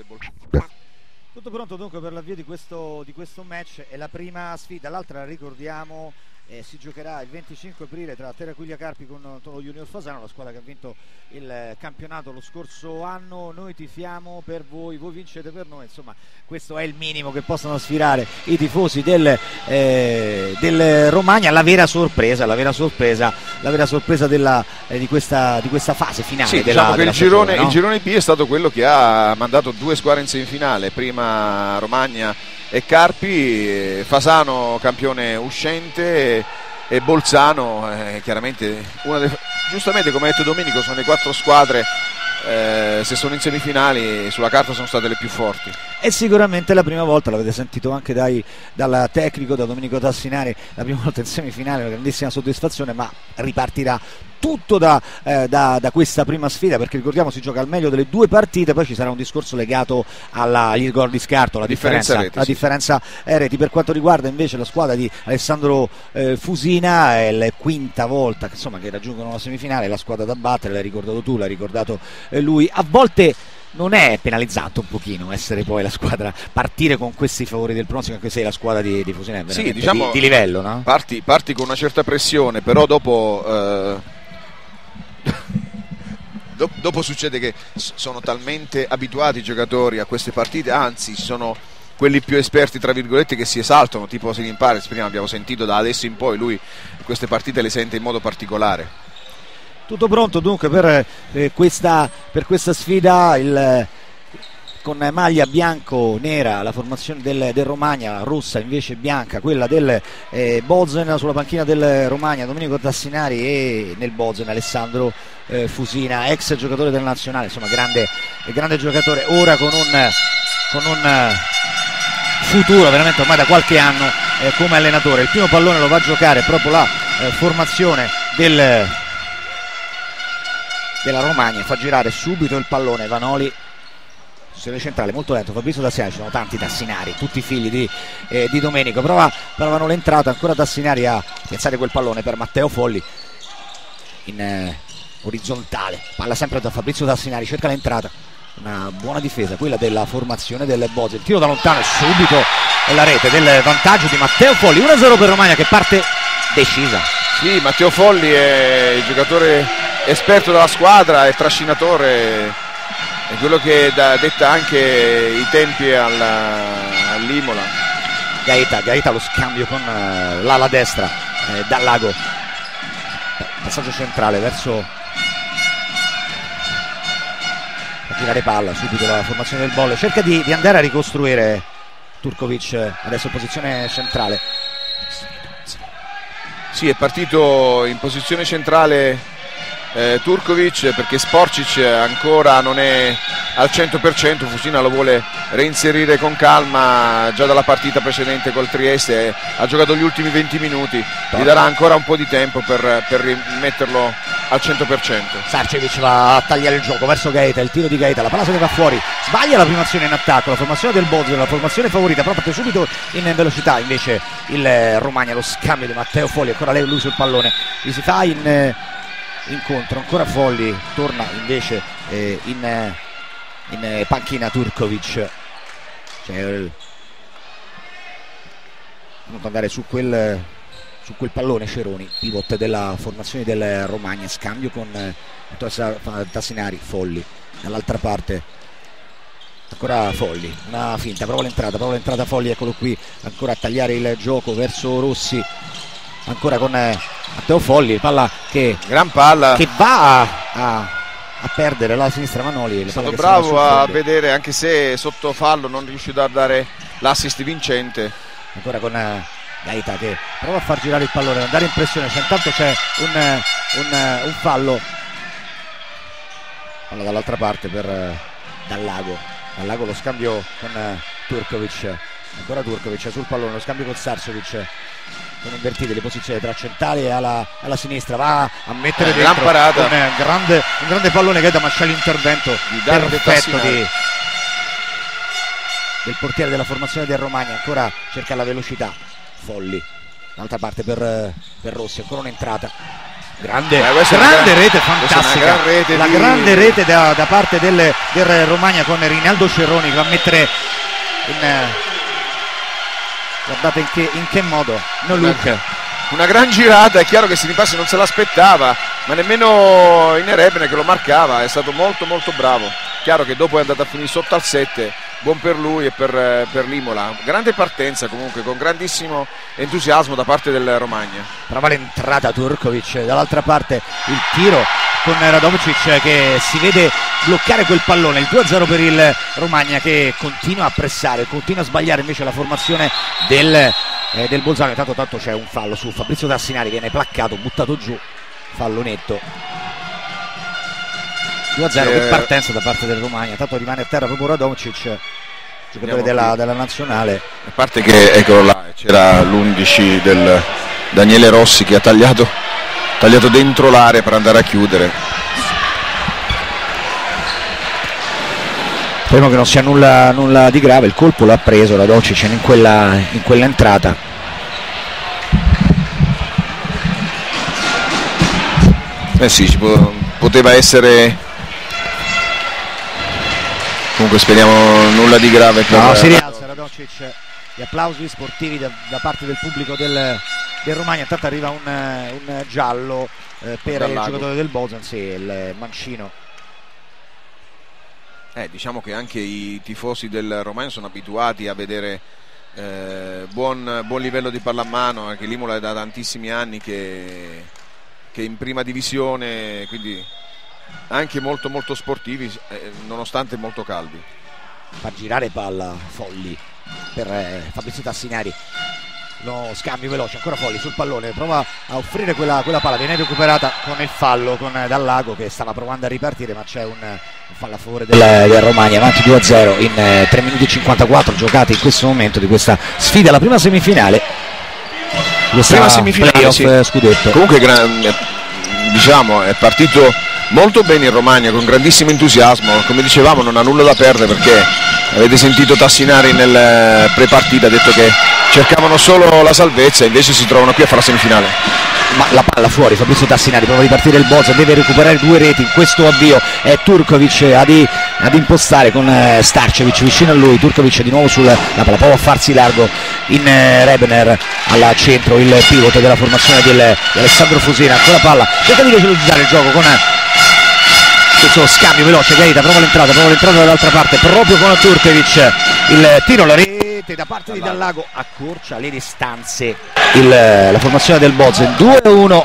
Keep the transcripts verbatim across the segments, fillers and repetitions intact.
Tutto pronto dunque per l'avvio di questo, di questo match. È la prima sfida, l'altra ricordiamo eh, si giocherà il venticinque aprile tra Terraquiglia Carpi con lo Junior Fasano, la squadra che ha vinto il campionato lo scorso anno. Noi tifiamo per voi, voi vincete per noi, insomma questo è il minimo che possono aspirare i tifosi del, eh, del Romagna. La vera sorpresa, la vera sorpresa, la vera sorpresa della, eh, di, questa, di questa fase finale. Sì, della, diciamo che della il girone, stagione, no? il girone B è stato quello che ha mandato due squadre in semifinale, prima Romagna e Carpi, Fasano campione uscente e Bolzano eh, chiaramente una delle, giustamente come ha detto Domenico, sono le quattro squadre eh, se sono in semifinali sulla carta sono state le più forti. È sicuramente la prima volta, l'avete sentito anche dai, dal tecnico, da Domenico Tassinari, la prima volta in semifinale, una grandissima soddisfazione, ma ripartirà tutto da, eh, da, da questa prima sfida, perché ricordiamo si gioca al meglio delle due partite, poi ci sarà un discorso legato alla, agli gol di scarto, la differenza, differenza, reti, la sì. differenza eh, reti. Per quanto riguarda invece la squadra di Alessandro eh, Fusina, è la quinta volta che, insomma, che raggiungono la semifinale, la squadra da battere, l'hai ricordato tu, l'hai ricordato eh, lui. A volte non è penalizzato un pochino essere poi la squadra, partire con questi favori del pronostico, anche se la squadra di, di Fusina è veramente sì, diciamo, di, di livello, no? Parti, parti con una certa pressione, però dopo eh... dopo succede che sono talmente abituati i giocatori a queste partite, anzi sono quelli più esperti tra virgolette che si esaltano, tipo Silin Pares, prima abbiamo sentito, da adesso in poi lui queste partite le sente in modo particolare. Tutto pronto dunque per, eh, questa, per questa sfida, il, con maglia bianco-nera la formazione del, del Romagna, rossa invece bianca quella del eh, Bozen, sulla panchina del Romagna Domenico Tassinari e nel Bozen Alessandro eh, Fusina, ex giocatore del Nazionale, insomma grande, grande giocatore, ora con un, con un futuro veramente ormai da qualche anno eh, come allenatore. Il primo pallone lo va a giocare proprio la eh, formazione del della Romagna, fa girare subito il pallone Vanoli, sezione centrale molto lento, Fabrizio Tassinari, ci sono tanti Tassinari, tutti figli di, eh, di Domenico, prova, provano l'entrata, ancora Tassinari a piazzare quel pallone per Matteo Folli in eh, orizzontale, palla sempre da Fabrizio Tassinari, cerca l'entrata, una buona difesa quella della formazione del Bozen, tiro da lontano e subito la rete del vantaggio di Matteo Folli, uno a zero per Romagna che parte decisa. Sì, Matteo Folli è il giocatore esperto della squadra, è trascinatore, è quello che da, detta anche i tempi all'Imola. Gaeta, Gaeta lo scambio con uh, l'ala destra eh, dal Lago, passaggio centrale verso a girare palla, subito la formazione del Bolle, cerca di, di andare a ricostruire Turkovic, adesso in posizione centrale. Sì, è partito in posizione centrale Eh, Turkovic, perché Sporcic ancora non è al cento per cento, Fusina lo vuole reinserire con calma, già dalla partita precedente col Trieste ha giocato gli ultimi venti minuti, gli darà ancora un po' di tempo per, per rimetterlo al cento per cento. Sarcevic va a tagliare il gioco verso Gaeta, il tiro di Gaeta, la palla se ne va fuori, sbaglia la prima azione in attacco, la formazione del Bozen, la formazione favorita, però parte subito in velocità invece il Romagna, lo scambio di Matteo Folli, ancora lei lui sul pallone, gli si fa in incontro, ancora Folli, torna invece eh, in, in panchina Turkovic, cioè, venuto andare su quel, su quel pallone Ceroni, pivot della formazione del Romagna, scambio con eh, Tassinari, Folli, dall'altra parte ancora Folli, una finta, prova l'entrata, prova l'entrata Folli, eccolo qui, ancora a tagliare il gioco verso Rossi, ancora con eh, Matteo Folli, palla che, gran palla che va a, a, a perdere la sinistra Manoli. È stato bravo a vedere, anche se sotto fallo non riuscito a dare l'assist vincente. Ancora con eh, Gaeta che prova a far girare il pallone, andare in pressione, cioè, intanto c'è un, un, un fallo. Palla dall'altra parte per eh, Dallago, Dallago lo scambio con eh, Turkovic, ancora Turkovic sul pallone, lo scambio con Sarcevic, con invertite le posizioni tra centrale e alla, alla sinistra, va a mettere eh, dentro gran parata. Un, eh, grande, un grande pallone Gaeta, ma c'è l'intervento perfetto di, del portiere della formazione del Romagna, ancora cerca la velocità Folli, d'altra parte per, per Rossi, ancora un'entrata grande, eh, grande gran, rete fantastica, gran rete la di... grande rete da, da parte del, del Romagna con Rinaldo Cerroni che va a mettere in, eh, guardate in che, in che modo, no look. Una gran girata, è chiaro che Sinipassi non se l'aspettava, ma nemmeno in Rebene che lo marcava, è stato molto molto bravo. Chiaro che dopo è andato a finire sotto al sette, buon per lui e per, per l'Imola. Grande partenza comunque, con grandissimo entusiasmo da parte del Romagna. Prova l'entrata Turkovic, dall'altra parte il tiro con Radovicic che si vede bloccare quel pallone, il due a zero per il Romagna che continua a pressare, continua a sbagliare invece la formazione del, eh, del Bolzano. Intanto tanto c'è un fallo su Fabrizio Tassinari, viene placcato, buttato giù, fallo netto. due a zero, eh, che partenza da parte del Romagna, tanto rimane a terra proprio Radovicic, giocatore della, della nazionale. A parte che eccolo là, c'era l'undici del Daniele Rossi che ha tagliato, tagliato dentro l'area per andare a chiudere. Speriamo che non sia nulla, nulla di grave, il colpo l'ha preso Radovicic in quella, in quell'entrata. Eh sì, ci può, poteva essere. Comunque speriamo nulla di grave per... No, si rialza Radovicic, gli applausi sportivi da, da parte del pubblico del, del Romagna. Intanto arriva un, un giallo eh, per il giocatore del Bozen, sì, il mancino. Eh, diciamo che anche i tifosi del Romagna sono abituati a vedere eh, buon, buon livello di pallamano, anche l'Imola è da tantissimi anni che, che è in prima divisione, quindi anche molto molto sportivi, eh, nonostante molto caldi. Fa girare palla Folli per eh, Fabrizio Tassinari, lo scambio veloce, ancora Folli sul pallone, prova a offrire quella, quella palla, viene recuperata con il fallo con eh, Dallago che stava provando a ripartire, ma c'è un, un fallo a favore del, del Romagna, avanti due a zero in eh, tre minuti e cinquantaquattro giocati in questo momento di questa sfida, la prima semifinale, questa prima semifinale playoff sì. Scudetto. Comunque gran, diciamo è partito molto bene il Romagna, con grandissimo entusiasmo, come dicevamo non ha nulla da perdere, perché avete sentito Tassinari nel pre-partita, ha detto che cercavano solo la salvezza, invece si trovano qui a fare la semifinale. Ma la palla fuori, Fabrizio Tassinari prova a ripartire il Boza, deve recuperare due reti in questo avvio, è Turkovic ad, ad impostare con eh, Starcevic vicino a lui, Turkovic di nuovo sulla palla, prova a farsi largo in eh, Rebner al centro, il pivot della formazione del, di Alessandro Fusina, ancora palla, cerca di velocizzare il gioco con eh, questo scambio veloce, Gaeta prova l'entrata, prova l'entrata dall'altra parte, proprio con Turkovic, il tiro, la rete da parte di Dallago, accorcia le distanze il, la formazione del Bozen, due a uno.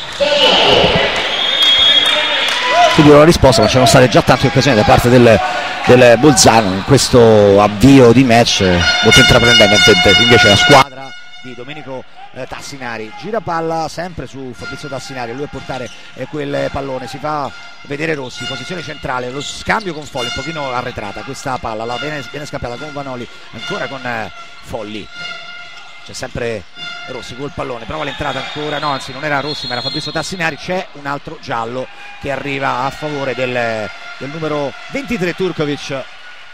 Subito la risposta, ma c'erano state già tante occasioni da parte del, del Bolzano in questo avvio di match molto intraprendente, invece la squadra di Domenico eh, Tassinari gira palla sempre su Fabrizio Tassinari, lui a portare eh, quel pallone, si fa vedere Rossi, posizione centrale, lo scambio con Folli, un pochino arretrata questa palla, la viene, viene scambiata con Vanoli, ancora con eh, Folli, c'è sempre Rossi col pallone, prova l'entrata ancora, no anzi non era Rossi ma era Fabrizio Tassinari, c'è un altro giallo che arriva a favore del, del numero ventitré Turkovic.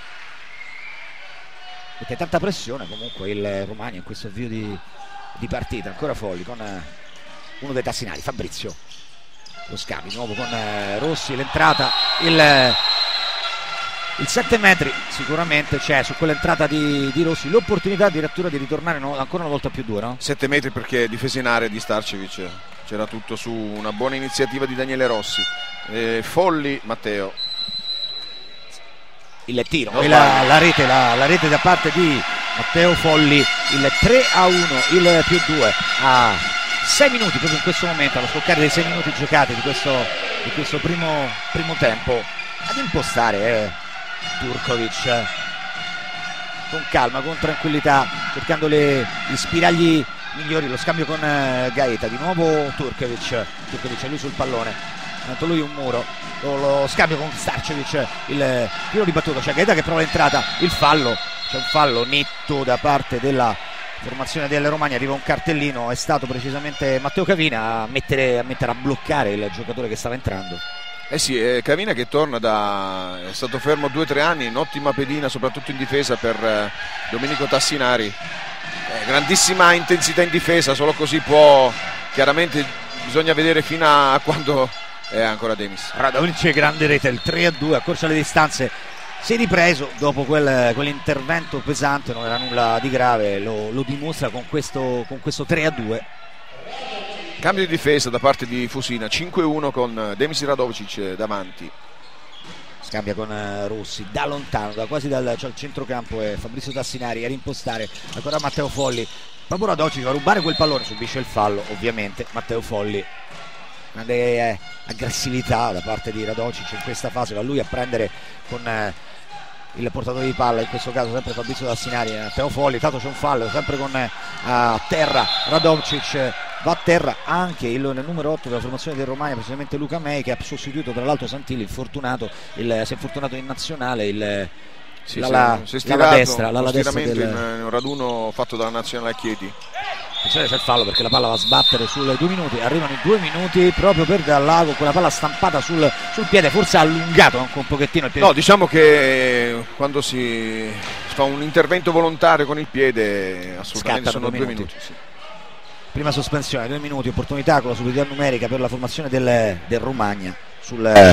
Mette tanta pressione comunque il Romagna in questo avvio di, di partita, ancora Folli con eh, uno dei Tassinari, Fabrizio, lo scambio di nuovo con eh, Rossi, l'entrata, il, il sette metri sicuramente c'è su quell'entrata di, di Rossi, l'opportunità addirittura di ritornare no, ancora una volta più due, no? sette metri perché difesa in area di Starcevic, c'era tutto su una buona iniziativa di Daniele Rossi. eh, Folli, Matteo, il tiro e la, la, rete, la, la rete da parte di Matteo Folli, il tre a uno, il più due a sei minuti proprio in questo momento, allo scoccare dei sei minuti giocati di questo, di questo primo, primo tempo, ad impostare eh, Turkovic con calma, con tranquillità, cercando le, gli spiragli migliori, lo scambio con eh, Gaeta, di nuovo Turkovic, Turkovic è lui sul pallone, tanto lui un muro, lo, lo scambio con Starcevic, il tiro di battuta, c'è Gaeta che prova l'entrata, il fallo, c'è un fallo netto da parte della formazione del Romagna, arriva un cartellino, è stato precisamente Matteo Cavina a mettere a, mettere a bloccare il giocatore che stava entrando. Eh sì, eh, Cavina che torna da... è stato fermo due o tre anni, un'ottima pedina soprattutto in difesa per eh, Domenico Tassinari, eh, grandissima intensità in difesa, solo così può chiaramente bisogna vedere fino a quando è ancora Demis. Radovicic, grande rete, il tre a due, accorcia le distanze, si è ripreso dopo quel, quell'intervento pesante, non era nulla di grave, lo, lo dimostra con questo, con questo tre a due. Cambio di difesa da parte di Fusina, cinque a uno con Demis Radovicic davanti. Scambia con Rossi da lontano, da quasi dal cioè, centrocampo, e Fabrizio Tassinari a rimpostare, ancora Matteo Folli, proprio Radovicic va a rubare quel pallone, subisce il fallo ovviamente Matteo Folli. Grande eh, aggressività da parte di Radovicic in questa fase, va lui a prendere con eh, il portatore di palla, in questo caso sempre Fabrizio Tassinari, Matteo Folli, tanto c'è un fallo, sempre con eh, a terra Radovicic, va a terra anche il numero otto della formazione del Romagna, precisamente Luca Mei, che ha sostituito tra l'altro Santilli, infortunato, il, si è infortunato in nazionale, il sì, l'ala, sì, stirato, l'ala destra, l'ala destra del... in, in un raduno fatto dalla nazionale a Chieti. C'è il fallo perché la palla va a sbattere sul due minuti, arrivano i due minuti proprio per Dal Lago, con la palla stampata sul, sul piede, forse ha allungato anche un pochettino il piede. No, diciamo che quando si fa un intervento volontario con il piede assolutamente sono due minuti, minuti sì. Prima sospensione, due minuti, opportunità con la superiorità numerica per la formazione del, del Romagna sul la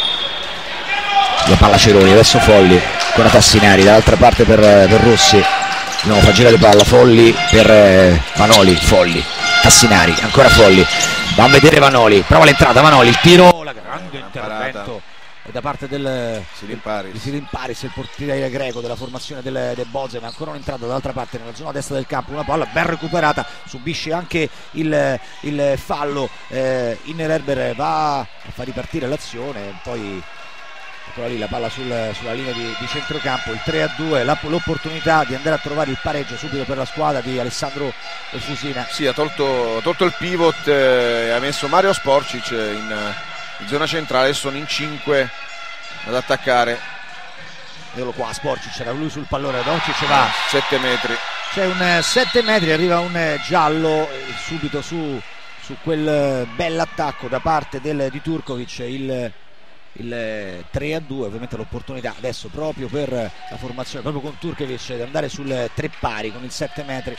palla Ceroni, adesso Folli, ancora Tassinari, dall'altra parte per, per Rossi. No, fa girare palla Folli per eh, Vanoli, Folli, Tassinari, ancora Folli, va a vedere Vanoli, prova l'entrata Vanoli, il tiro, la grande intervento da parte del Sirin Paris, di Sirin Paris, il portiere greco della formazione del, del Bozen, ancora un'entrata dall'altra parte nella zona destra del campo, una palla ben recuperata, subisce anche il, il fallo, eh, Innererber va a far ripartire l'azione, poi eccola lì la palla sul, sulla linea di, di centrocampo, il tre a due, la, l'opportunità di andare a trovare il pareggio subito per la squadra di Alessandro Fusina. Sì, ha tolto, ha tolto il pivot e eh, ha messo Mario Sporcic in, in zona centrale, sono in cinque ad attaccare. Eccolo qua, Sporcic, era lui sul pallone, Radovicic va sette metri, c'è un sette metri, arriva un giallo subito su, su quel bell'attacco da parte del, di Turkovic, il il tre a due, ovviamente l'opportunità adesso proprio per la formazione, proprio con Turkovic, di andare sul tre pari con il sette metri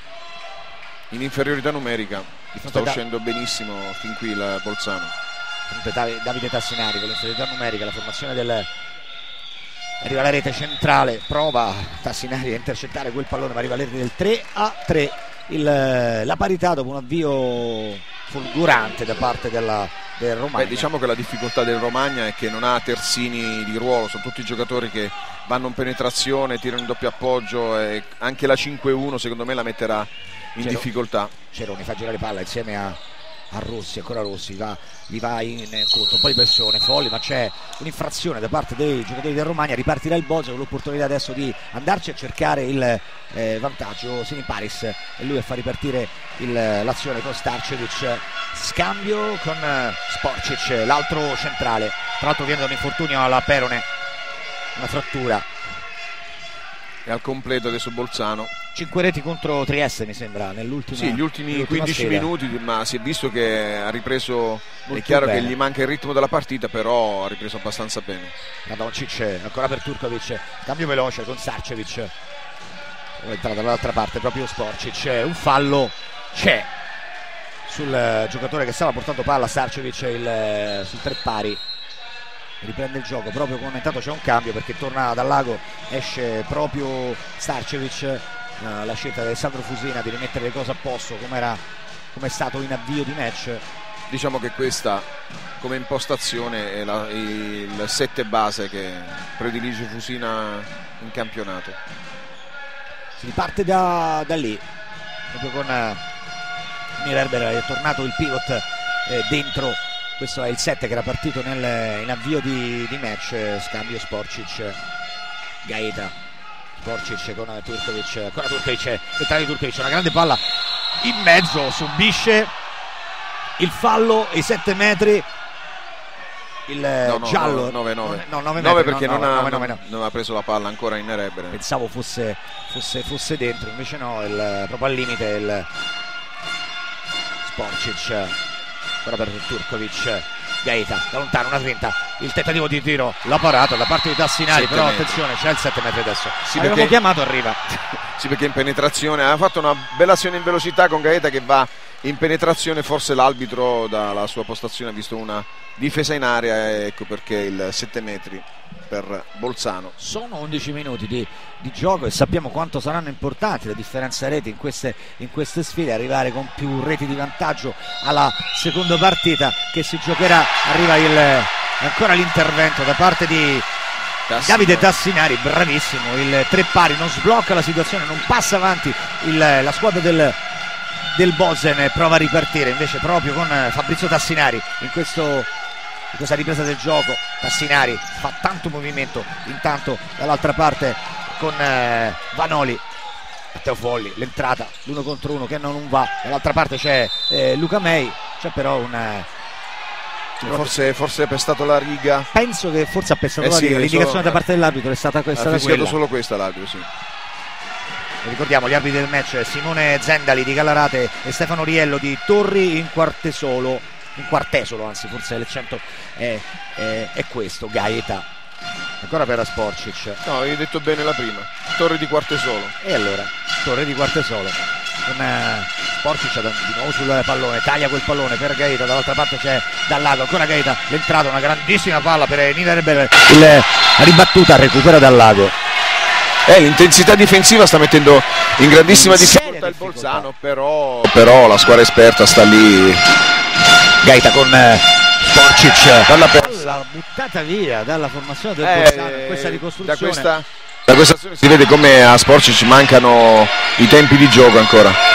in inferiorità numerica, sta uscendo benissimo fin qui il Bolzano. Davide Tassinari con l'inferiorità numerica, la formazione del arriva alla rete centrale, prova Tassinari a intercettare quel pallone, ma arriva alla rete del tre a tre, il, la parità dopo un avvio fulgurante da parte della, del Romagna. Beh, diciamo che la difficoltà del Romagna è che non ha terzini di ruolo, sono tutti giocatori che vanno in penetrazione, tirano in doppio appoggio, e anche la cinque a uno secondo me la metterà in Cero, difficoltà. Ceroni fa girare palla insieme a, a Rossi, ancora Rossi va, gli va in conto, un po' di pressione Folli, ma c'è un'infrazione da parte dei giocatori del Romagna, ripartirà il Bozen con l'opportunità adesso di andarci a cercare il eh, vantaggio, Sirin Paris e lui a far ripartire il, l'azione con Starcevic, scambio con uh, Sporcic, l'altro centrale, tra l'altro viene da un infortunio alla perone, una frattura, e al completo adesso Bolzano. Cinque reti contro Trieste mi sembra nell'ultimo. Sì, gli ultimi quindici sfera. minuti, ma si è visto che ha ripreso, molto è chiaro bene. Che gli manca il ritmo della partita, però ha ripreso abbastanza bene. Radovicic ancora per Turkovic, cambio veloce con Starcevic, è entrato dall'altra parte proprio Sporcic, un fallo c'è sul giocatore che stava portando palla, Starcevic, il, sul tre pari, riprende il gioco proprio come intanto c'è un cambio perché torna dal lago, esce proprio Starcevic, la scelta di Alessandro Fusina di rimettere le cose a posto come era, come è stato in avvio di match. Diciamo che questa come impostazione è la, il sette base che predilige Fusina in campionato. Si riparte da, da lì proprio con uh, Innererber, è tornato il pivot eh, dentro, questo è il sette che era partito nel, in avvio di, di match, scambio Sporcic Gaeta, Sporcic con Turkovic, ancora Turkovic, entrata di Turkovic, una grande palla in mezzo, subisce il fallo, i sette metri, il no, no, giallo nove nove no, nove perché non, ha, non, non ha preso la palla ancora in Innererber, pensavo fosse, fosse, fosse dentro, invece no, il, proprio al limite il Sporcic, ora per Turkovic, Gaeta da lontano, una trenta, il tentativo di tiro, la parata da parte di Tassinari, però metri. attenzione, c'è il sette metri adesso, sì, avevamo perché, chiamato, arriva. Sì, perché in penetrazione ha fatto una bella azione in velocità con Gaeta che va in penetrazione, forse l'arbitro dalla sua postazione ha visto una difesa in area, ecco perché il sette metri per Bolzano. Sono undici minuti di, di gioco e sappiamo quanto saranno importanti le differenze reti in queste, in queste sfide, arrivare con più reti di vantaggio alla seconda partita che si giocherà. Arriva il, ancora l'intervento da parte di Tassinari. Davide Tassinari, bravissimo, il tre pari, non sblocca la situazione, non passa avanti il, la squadra del, del Bozen, prova a ripartire invece proprio con Fabrizio Tassinari in questo in questa ripresa del gioco. Tassinari fa tanto movimento, intanto dall'altra parte con eh, Vanoli, Matteo Folli, l'entrata l'uno contro uno che non va, dall'altra parte c'è eh, Luca Mei, c'è però un eh, forse, forse è pestato la riga, penso che forse ha pestato eh la sì, riga, l'indicazione solo, da parte dell'arbitro è stata questa, ha fischiato solo questa l'arbitro, sì. Ricordiamo gli arbitri del match: Simone Zendali di Gallarate e Stefano Riello di Torri in Quartesolo, in Quartesolo anzi, forse l'accento è, è, è questo. Gaeta ancora per Sporcic, no, hai detto bene la prima, Torre di Quartesolo, e allora Torre di Quartesolo con uh, Sporcic di nuovo sul pallone, taglia quel pallone per Gaeta, dall'altra parte c'è Dallago, ancora Gaeta, l'entrata, una grandissima palla per Nina Rebel, il ribattuta, recupera Dallago. Eh, l'intensità difensiva sta mettendo in grandissima difficoltà il Bolzano, però, però la squadra esperta sta lì. Gaeta con eh, Sporcic, dalla palla buttata via dalla formazione del eh, Bolzano in questa ricostruzione. Da questa, da questa azione si vede come a Sporcic mancano i tempi di gioco ancora.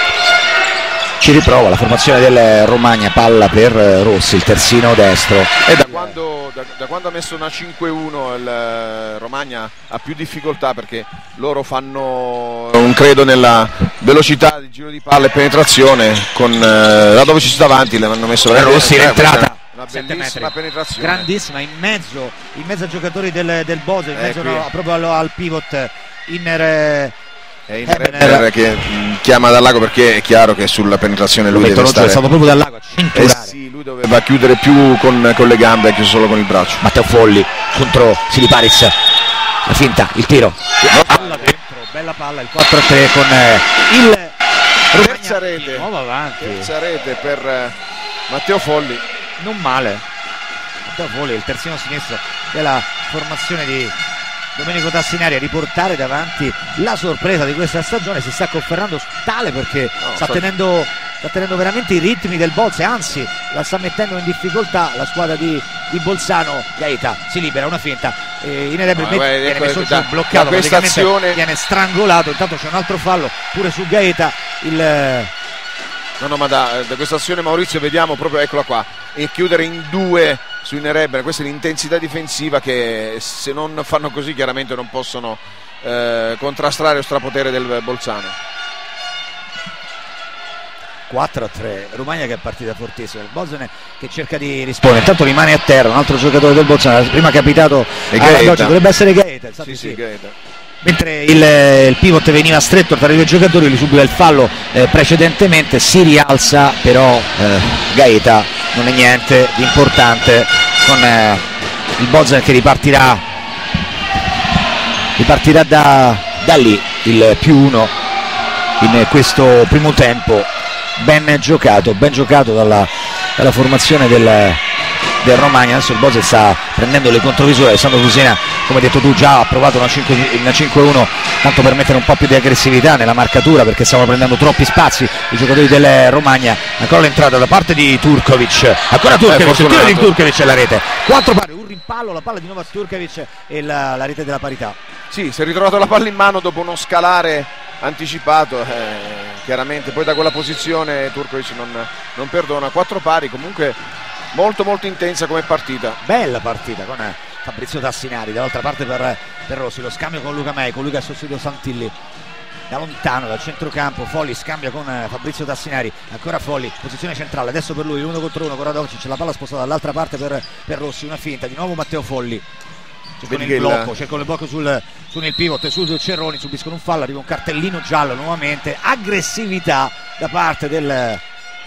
Ci riprova la formazione del Romagna, palla per Rossi, il terzino destro. E da quando, da, da quando ha messo una cinque uno il Romagna ha più difficoltà, perché loro fanno un credo nella velocità di giro di palla e penetrazione, con eh, là dove ci sta davanti le hanno messo la Rossi, l'entrata, una bellissima penetrazione, grandissima, in mezzo, in mezzo ai giocatori del, del Bose, in eh, mezzo no, proprio al, al pivot Inner. Eh, E Inner che mh, chiama Dallago, perché è chiaro che sulla penetrazione lui deve stare, è stato proprio Dallago a cinturare. Eh sì, lui doveva chiudere più con, con le gambe, ha chiuso solo con il braccio. Matteo Folli contro Siliparis, la finta, il tiro, palla dentro, bella palla, il quattro a tre con eh, il terza rete, nuovo avanti, terza rete per eh, Matteo Folli, non male. Matteo Folli, il terzino sinistro della formazione di Domenico Tassinari, a riportare davanti la sorpresa di questa stagione. Si sta confermando tale perché no, sta, so... tenendo, sta tenendo veramente i ritmi del Bolze, anzi la sta mettendo in difficoltà la squadra di, di Bolzano. Gaeta si libera, una finta, eh, Inerebbe no, viene ecco, messo giù, bloccato, questa azione viene strangolato. Intanto c'è un altro fallo pure su Gaeta. Il no no ma da, da questa azione Maurizio vediamo proprio, eccola qua, e chiudere in due su Inerebbe. Questa è l'intensità difensiva che se non fanno così chiaramente non possono eh, contrastare lo strapotere del Bolzano. quattro a tre, Romagna che è partita fortissima, il Bolzano che cerca di rispondere, intanto rimane a terra un altro giocatore del Bolzano, prima capitato alla dovrebbe essere Gaeta, sì, sì. Gaeta. Mentre il, il pivot veniva stretto tra i due giocatori, lui subiva il fallo eh, precedentemente, si rialza però eh, Gaeta, non è niente di importante, con eh, il Bolzano che ripartirà ripartirà da, da lì, il più uno in questo primo tempo. Ben giocato, ben giocato dalla, dalla formazione del, del Romagna. Adesso il Bose sta prendendo le contromisure. Alessandro Fusina, come hai detto tu, già ha provato una cinque uno tanto per mettere un po' più di aggressività nella marcatura, perché stavano prendendo troppi spazi i giocatori del Romagna. Ancora l'entrata da parte di Turkovic, ancora Turkovic, il tiro di Turkovic e la rete, quattro pari, un rimpallo, la palla di nuovo a Turkovic e la, la rete della parità. Sì, si è ritrovato la palla in mano dopo uno scalare anticipato, eh, chiaramente poi da quella posizione Turkovic non, non perdona. Quattro pari, comunque molto molto intensa come partita, bella partita con eh, Fabrizio Tassinari, dall'altra parte per, per Rossi, lo scambio con Luca Mei, con Luca sostituito Santilli da lontano dal centrocampo. Folli scambia con eh, Fabrizio Tassinari, ancora Folli, posizione centrale, adesso per lui uno contro uno con Radovcic, la palla spostata dall'altra parte per, per Rossi, una finta, di nuovo Matteo Folli, c'è con il blocco, c'è con il blocco sul, sul il pivot e sul Cerroni, subiscono un fallo, arriva un cartellino giallo nuovamente, aggressività da parte del,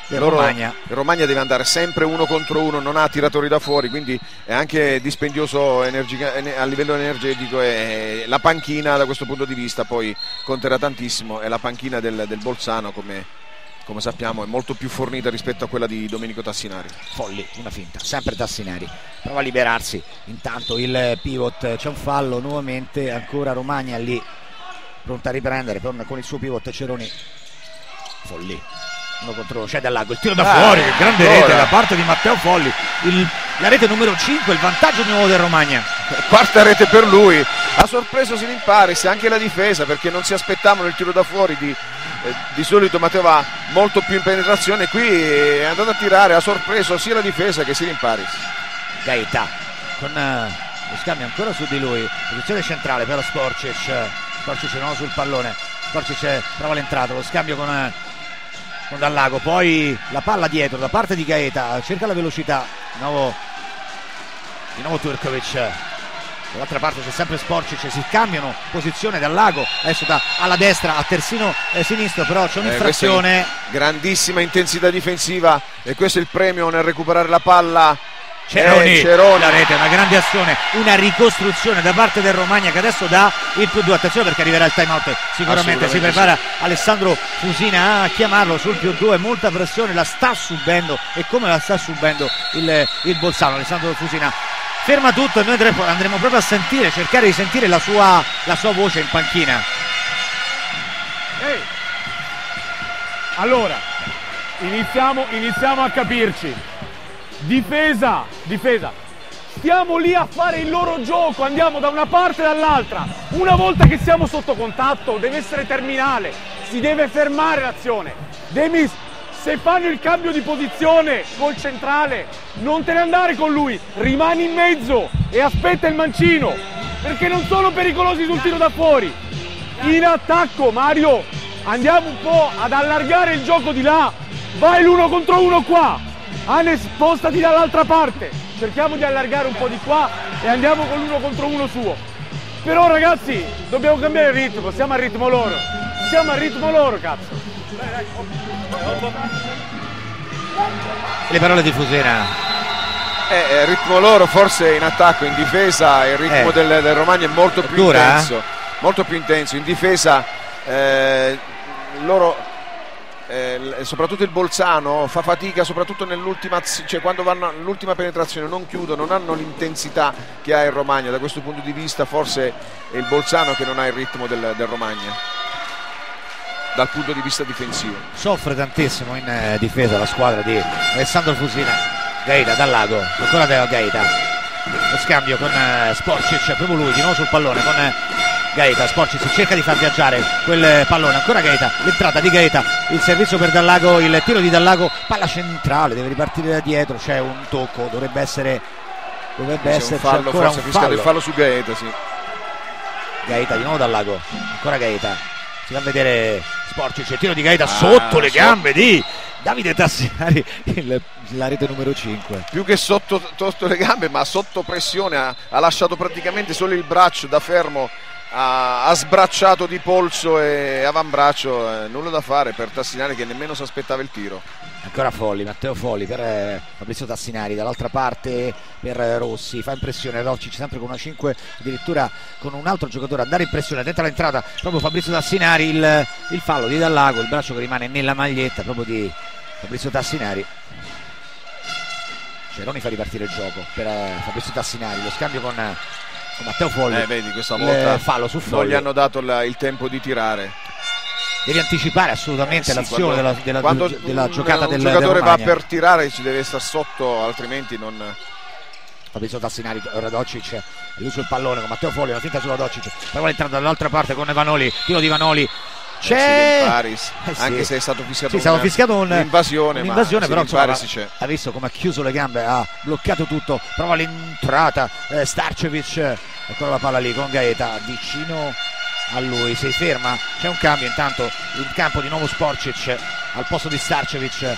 del Loro, Romagna. il Romagna deve andare sempre uno contro uno, non ha tiratori da fuori, quindi è anche dispendioso energica, a livello energetico, e la panchina da questo punto di vista poi conterà tantissimo, e la panchina del, del Bolzano, come, come sappiamo, è molto più fornita rispetto a quella di Domenico Tassinari. Folli, una finta, sempre Tassinari prova a liberarsi, intanto il pivot, c'è un fallo nuovamente, ancora Romagna lì pronta a riprendere con, con il suo pivot Ceroni. Folli, uno contro uno, c'è Dallago, il tiro da ah, fuori, grande ancora. Rete da parte di Matteo Folli, il, la rete numero cinque, il vantaggio di nuovo del Romagna. Quarta rete per lui, ha sorpreso Sinin Paris e anche la difesa, perché non si aspettavano il tiro da fuori di, eh, di solito Matteo va molto più in penetrazione, qui è andato a tirare, ha sorpreso sia la difesa che Sinin Paris. Gaeta con uh, lo scambio ancora su di lui, posizione centrale per Sporcic, Sporcic no sul pallone, Sporcic prova l'entrata, lo scambio con, uh, con Dallago, poi la palla dietro da parte di Gaeta, cerca la velocità, di nuovo, di nuovo Turkovic, dall'altra parte c'è sempre Sporcic, si cambiano posizione. Dallago adesso da alla destra a terzino eh, sinistro, però c'è un'infrazione, eh, grandissima intensità difensiva, e questo è il premio nel recuperare la palla. Ceroni, eh, Ceroni, la rete, una grande azione, una ricostruzione da parte del Romagna che adesso dà il più due. Attenzione perché arriverà il time out, sicuramente si prepara sì. Alessandro Fusina a chiamarlo sul più due, molta pressione la sta subendo, e come la sta subendo il, il Bolzano. Alessandro Fusina ferma tutto e noi andremo proprio a sentire, cercare di sentire la sua, la sua voce in panchina. Ehi. Allora iniziamo, iniziamo a capirci. Difesa, difesa, stiamo lì a fare il loro gioco, andiamo da una parte e dall'altra. Una volta che siamo sotto contatto deve essere terminale, si deve fermare l'azione. Demis, se fanno il cambio di posizione col centrale, non te ne andare con lui, rimani in mezzo e aspetta il mancino, perché non sono pericolosi sul tiro da fuori. In attacco, Mario, andiamo un po' ad allargare il gioco di là, vai l'uno contro uno qua. Ane, spostati dall'altra parte, cerchiamo di allargare un po' di qua e andiamo con l'uno contro uno suo. Però ragazzi, dobbiamo cambiare il ritmo, siamo al ritmo loro, siamo al ritmo loro, cazzo. Le parole di Fusina. Eh, il ritmo loro, forse in attacco, in difesa il ritmo eh. del, del Romagna è molto più Dura, intenso, eh? molto più intenso, in difesa eh, loro... Eh, soprattutto il Bolzano fa fatica, soprattutto nell'ultima, cioè quando vanno all'ultima penetrazione non chiudono, non hanno l'intensità che ha il Romagna. Da questo punto di vista forse è il Bolzano che non ha il ritmo del, del Romagna dal punto di vista difensivo. Soffre tantissimo in eh, difesa la squadra di Alessandro Fusina. Gaeta, Dallago, ancora Gaeta, lo scambio con eh, Sporcic, proprio lui di nuovo sul pallone con eh, Gaeta. Sporcic cerca di far viaggiare quel pallone, ancora Gaeta, l'entrata di Gaeta, il servizio per Dallago, il tiro di Dallago, palla centrale, deve ripartire da dietro, c'è un tocco, dovrebbe essere dovrebbe esserci un fallo, ancora forse un fallo. il fallo su Gaeta, sì. Gaeta di nuovo Dallago, ancora Gaeta, si va a vedere Sporcic, il tiro di Gaeta ah, sotto le gambe so. di Davide Tassinari, il, la rete numero cinque. Più che sotto, sotto le gambe, ma sotto pressione, ha, ha lasciato praticamente solo il braccio da fermo, ha, ha sbracciato di polso e avambraccio, eh, nulla da fare per Tassinari che nemmeno si aspettava il tiro. Ancora Folli, Matteo Folli per eh, Fabrizio Tassinari, dall'altra parte per eh, Rossi, fa impressione Rocic sempre con una cinque, addirittura con un altro giocatore a dare impressione, dentro l'entrata proprio Fabrizio Tassinari, il, il fallo di Dallago, il braccio che rimane nella maglietta proprio di Fabrizio Tassinari. Ceroni fa ripartire il gioco per eh, Fabrizio Tassinari, lo scambio con, con Matteo Folli, eh, vedi, questa volta fallo su Folli, non gli hanno dato la, il tempo di tirare. Devi anticipare assolutamente eh sì, l'azione quando, della, della, quando della giocata un del, giocatore del va per tirare ci deve stare sotto, altrimenti non. Fabrizio Tassinari, Radocic, lui sul pallone con Matteo Folli, una finta sulla Radocic, poi vuole entrare dall'altra parte con Vanoli, tiro di Vanoli, c'è Paris, eh sì. anche se è stato fischiato, sì, fischiato un, un'invasione, un'invasione però insomma, c'è. Ha visto come ha chiuso le gambe, ha bloccato tutto, prova l'entrata, eh, Starcevic, ancora la palla lì con Gaeta vicino a lui, si ferma, c'è un cambio intanto in campo, di nuovo Sporcic al posto di Starcevic,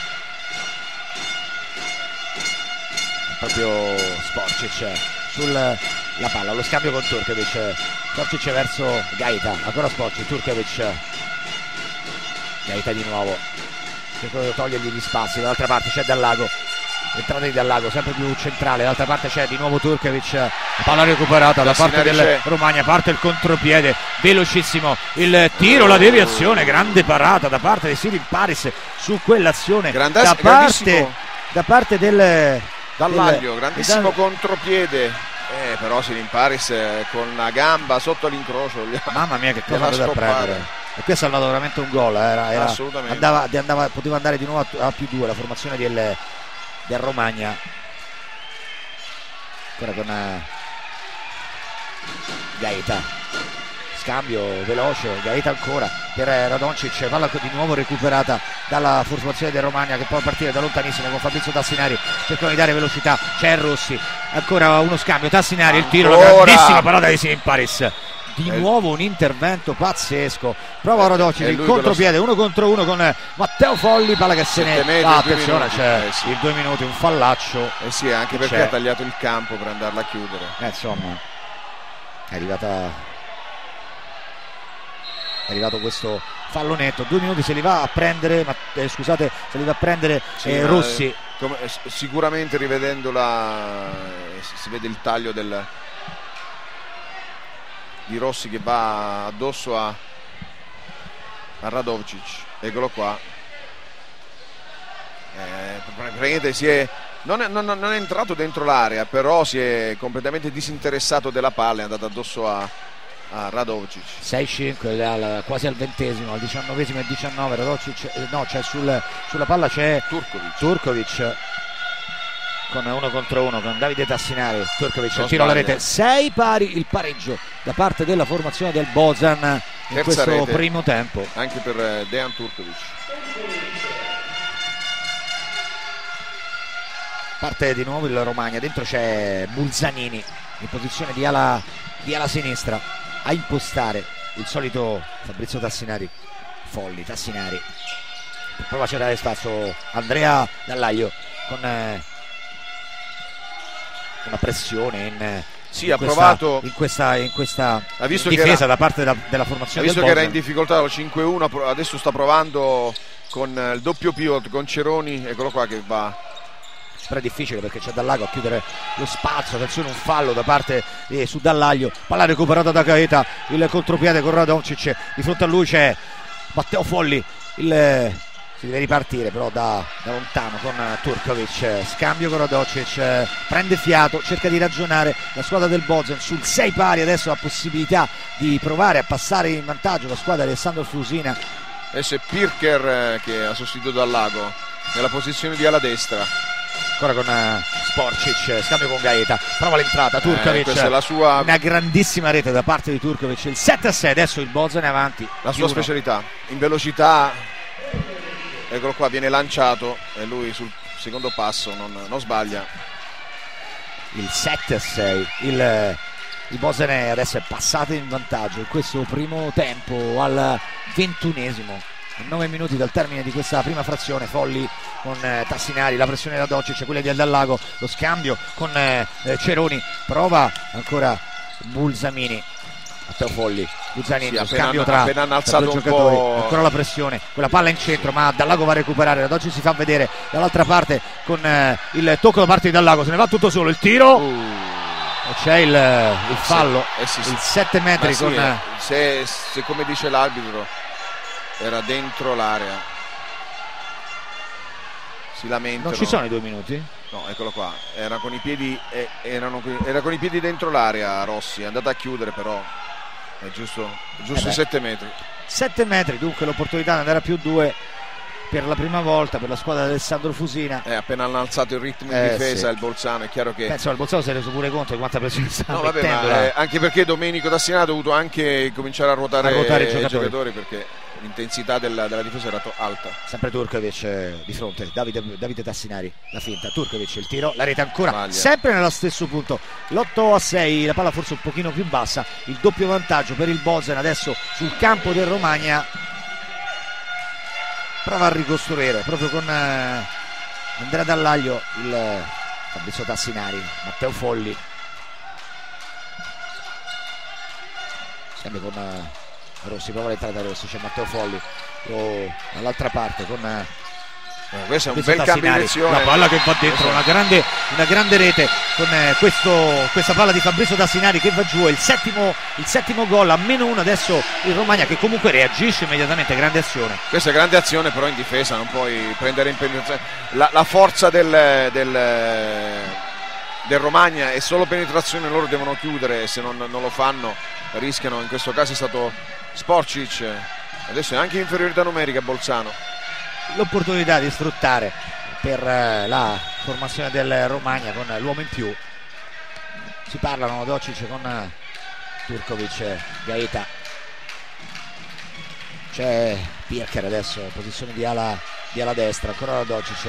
proprio Sporcic sulla palla, lo scambio con Turkovic, Sporcic verso Gaeta, ancora Sporcic, Turkovic, Gaeta di nuovo, cercò di togliergli gli spazi. Dall'altra parte c'è Dallago, entrata di Dallago sempre più centrale, dall'altra parte c'è di nuovo Turkovic, la palla recuperata da parte del Romagna, parte il contropiede velocissimo, il tiro, la deviazione, grande parata da parte di Sirin Paris su quell'azione da parte, da parte del Dallaglio, del, grandissimo del, contropiede. Eh, però Sirin Paris eh, con la gamba sotto l'incrocio, mamma mia che cosa deve prendere, e qui è salvato veramente un gol, era, era, assolutamente andava, andava, poteva andare di nuovo a, a più due la formazione del, del Romagna. Ancora con uh, Gaeta, scambio veloce, Gaeta ancora per Radoncic, palla di nuovo recuperata dalla formazione del Romagna che può partire da lontanissimo con Fabrizio Tassinari, cercano di dare velocità, c'è Rossi, ancora uno scambio, Tassinari, il tiro, la grandissima parata di Sirin Paris, di eh. nuovo un intervento pazzesco, prova Radoncic, il contropiede, uno contro uno con Matteo Folli, palla che se ne va, ah, attenzione, c'è eh sì. il due minuti, un fallaccio, eh sì, anche perché ha tagliato il campo per andarla a chiudere, eh, insomma è arrivata è arrivato questo fallonetto, due minuti se li va a prendere, ma, eh, scusate, se li va a prendere sì, eh, Rossi. Come, sicuramente rivedendola si vede il taglio del, di Rossi che va addosso a, a Radovcic, eccolo qua. Eh, praticamente si è, non, è, non, non è entrato dentro l'area, però si è completamente disinteressato della palla, è andato addosso a a Radovcic. sei cinque quasi al ventesimo, al diciannovesimo e diciannove Radovcic, no, c'è sul, sulla palla c'è Turkovic. Turkovic con uno contro uno con Davide Tassinari. Turkovic, il tiro alla rete, sei pari, il pareggio da parte della formazione del Bozan in Terza questo rete, primo tempo anche per Dejan Turkovic. Parte di nuovo il Romagna, dentro c'è Bulzanini in posizione di ala, di ala sinistra a impostare il solito Fabrizio Tassinari. Folli, Tassinari prova a cercare spazio Andrea Dallaglio con eh, una pressione in, sì, in, ha questa, provato, in questa, in questa ha visto difesa che era, da parte della, della formazione ha visto del che era in difficoltà al cinque uno, adesso sta provando con il doppio pivot con Ceroni, eccolo qua che va. Però è difficile perché c'è Dallago a chiudere lo spazio, attenzione, un fallo da parte eh, su Dallaglio, palla recuperata da Gaeta, il contropiede con Radoncic, di fronte a lui c'è Matteo Folli, il, eh, si deve ripartire però da, da lontano con uh, Turkovic, scambio con Radoncic, eh, prende fiato, cerca di ragionare la squadra del Bozan sul sei pari, adesso ha possibilità di provare a passare in vantaggio la squadra di Alessandro Frusina. Adesso è Pirker eh, che ha sostituito Dallago nella posizione di ala destra. Ancora con uh, Sporcic, scambio con Gaeta, prova l'entrata, Turkovic, eh, la sua... una grandissima rete da parte di Turkovic, il sette a sei, adesso il Bozan è avanti. La sua specialità, in velocità, eccolo qua, viene lanciato e lui sul secondo passo non, non sbaglia. Il sette a sei, il, il Bozan è adesso è passato in vantaggio in questo primo tempo al ventunesimo. nove minuti dal termine di questa prima frazione. Folli con eh, Tassinari, la pressione da Doncic, quella di Dallago, lo scambio con eh, Ceroni, prova ancora Bulzamini, Matteo Folli, Bulzanini, sì, lo appena, scambio tra, appena hanno tra alzato due un giocatori, po'... ancora la pressione, quella palla in centro, ma Dallago va a recuperare, la Doncic si fa vedere dall'altra parte con eh, il tocco da parte di Dallago, se ne va tutto solo, il tiro uh. e c'è il, il fallo, eh sì, sì. il sette metri sì, con eh, se, se come dice l'arbitro era dentro l'area, si lamentano. Non ci sono i due minuti? No, eccolo qua, era con i piedi, eh, erano, era con i piedi dentro l'area Rossi, è andata a chiudere però è giusto, giusto eh sette metri. sette metri, dunque l'opportunità di andare a più due per la prima volta per la squadra di Alessandro Fusina. Eh, appena hanno alzato il ritmo in eh, difesa sì. il Bolzano, è chiaro che... Penso al Bolzano si è reso pure conto di quanta pressione sta no, vabbè, mettendo. Ma, eh, anche perché Domenico Tassinari ha dovuto anche cominciare a ruotare, a ruotare i giocatori. giocatori perché l'intensità della, della difesa era alta. Sempre Turkovic eh, di fronte, Davide, Davide Tassinari, la finta, Turkovic il tiro, la rete ancora, Maglia. Sempre nello stesso punto, l'otto a sei, la palla forse un pochino più bassa, il doppio vantaggio per il Bozan adesso sul campo del Romagna. Prova a ricostruire proprio con eh, Andrea Dallaglio, il eh, Fabrizio Tassinari, Matteo Folli, scambio con eh, Rossi, prova l'entrata Rossi, c'è Matteo Folli dall'altra parte con eh, Eh, questo è un bel cambio di direzione. La palla che va dentro, una grande, una grande rete con eh, questo, questa palla di Fabrizio Tassinari che va giù. È il settimo, il settimo gol a meno uno adesso il Romagna, che comunque reagisce immediatamente. Grande azione. Questa è grande azione, però in difesa non puoi prendere in penetrazione. La, la forza del, del, del Romagna è solo penetrazione, loro devono chiudere e se non, non lo fanno rischiano. In questo caso è stato Sporcic, adesso è anche inferiorità numerica Bolzano. L'opportunità di sfruttare per la formazione del Romagna con l'uomo in più. Si parlano Docic con Turkovic, Gaeta, c'è Pirker adesso in posizione di ala, di ala destra, ancora Docic,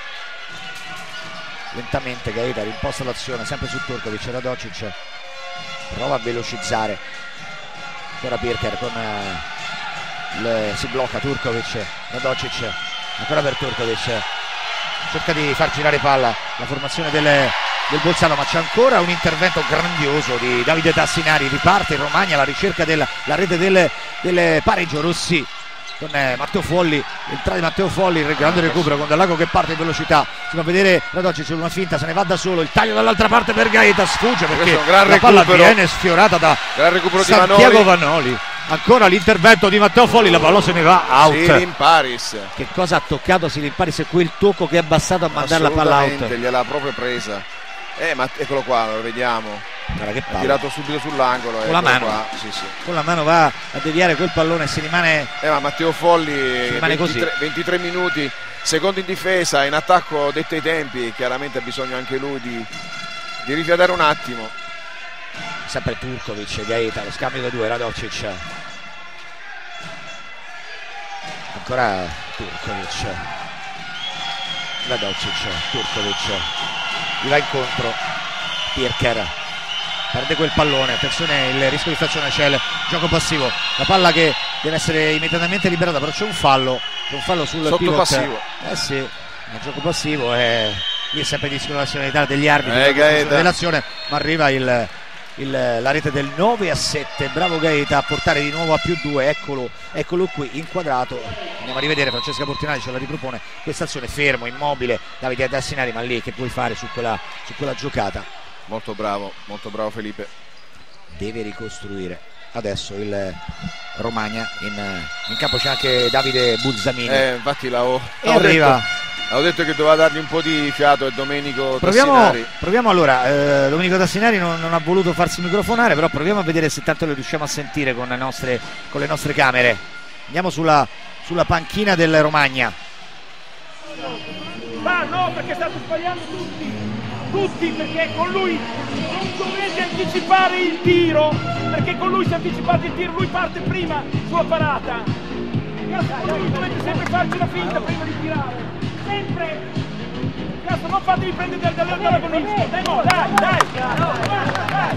lentamente Gaeta rimposta l'azione sempre su Turkovic, da Docic prova a velocizzare, ancora Pirker con le, si blocca Turkovic, da Docic ancora per Turkovic, cerca di far girare palla la formazione del, del Bolzano, ma c'è ancora un intervento grandioso di Davide Tassinari. Riparte il Romagna alla ricerca della la rete del, del pareggio. Rossi con eh, Matteo Folli, l'entrata di Matteo Folli, il grande recupero con Dall'Ago che parte in velocità, si fa vedere Radocci su una finta, se ne va da solo, il taglio dall'altra parte per Gaeta, sfugge perché la recupero, palla viene sfiorata da Santiago Vanoli. Ancora l'intervento di Matteo Folli, la palla se ne va out. Silin Paris, che cosa ha toccato Silin Paris? È quel tocco che è bastato a mandare la palla out, gliel'ha proprio presa. Eh, ma eccolo qua, lo vediamo. Che ha tirato subito sull'angolo con la mano qua. Sì, sì. Con la mano va a deviare quel pallone e si rimane. Eh, ma Matteo Folli rimane ventitré, così. ventitré minuti, secondo in difesa, in attacco dette ai tempi, chiaramente ha bisogno anche lui di, di rifiatare un attimo. Sempre Turkovic, Gaeta, lo scambio da due, Radocic. Ancora Turkovic, Radocic, Turkovic gli va incontro, Pirker perde quel pallone, attenzione il rischio di stazione, c'è il gioco passivo, la palla che deve essere immediatamente liberata, però c'è un fallo, c'è un fallo sul sotto pivot. passivo. Eh sì, il gioco passivo è lì, è sempre discrezionalità degli arbitri eh, dell'azione, ma arriva il, il, la rete del nove a sette, bravo Gaeta a portare di nuovo a più due, eccolo, eccolo qui inquadrato, andiamo a rivedere, Francesca Portinari ce la ripropone questa azione, fermo, immobile Davide Tassinari, ma lì che puoi fare su quella, su quella giocata? Molto bravo, molto bravo Felipe. Deve ricostruire adesso il Romagna, in, in campo c'è anche Davide Bulzamini, eh, infatti l'avevo, e arriva detto, avevo detto che doveva dargli un po' di fiato e Domenico proviamo, Tassinari. Proviamo allora, eh, Domenico Tassinari non, non ha voluto farsi microfonare, però proviamo a vedere se tanto lo riusciamo a sentire con le nostre, con le nostre camere. Andiamo sulla, sulla panchina del Romagna. Ma no, perché state sbagliando tutti, tutti, perché con lui non dovete anticipare il tiro, perché con lui se anticipate il tiro lui parte prima sulla parata. Cazzo, voi dovete sempre farci la finta prima di tirare, sempre. Cazzo, non fatevi prendere dall'agonista, dai, no, dai, dai, dai.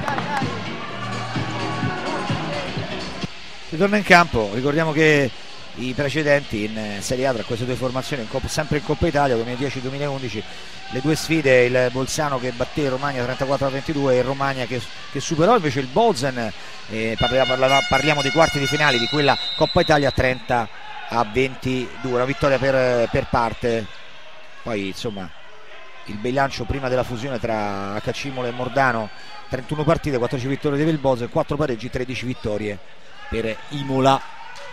Si torna in campo, ricordiamo che i precedenti in Serie A tra queste due formazioni, in Coppa, sempre in Coppa Italia duemiladieci duemilaundici, le due sfide, il Bolzano che batté il Romagna trentaquattro a ventidue e il Romagna che, che superò invece il Bozen, eh, parliamo, parliamo dei quarti di finale di quella Coppa Italia trenta a ventidue, una vittoria per, per parte. Poi insomma il bilancio prima della fusione tra H C Imola e Mordano, trentuno partite, quattordici vittorie del Bozen, quattro pareggi, tredici vittorie per Imola.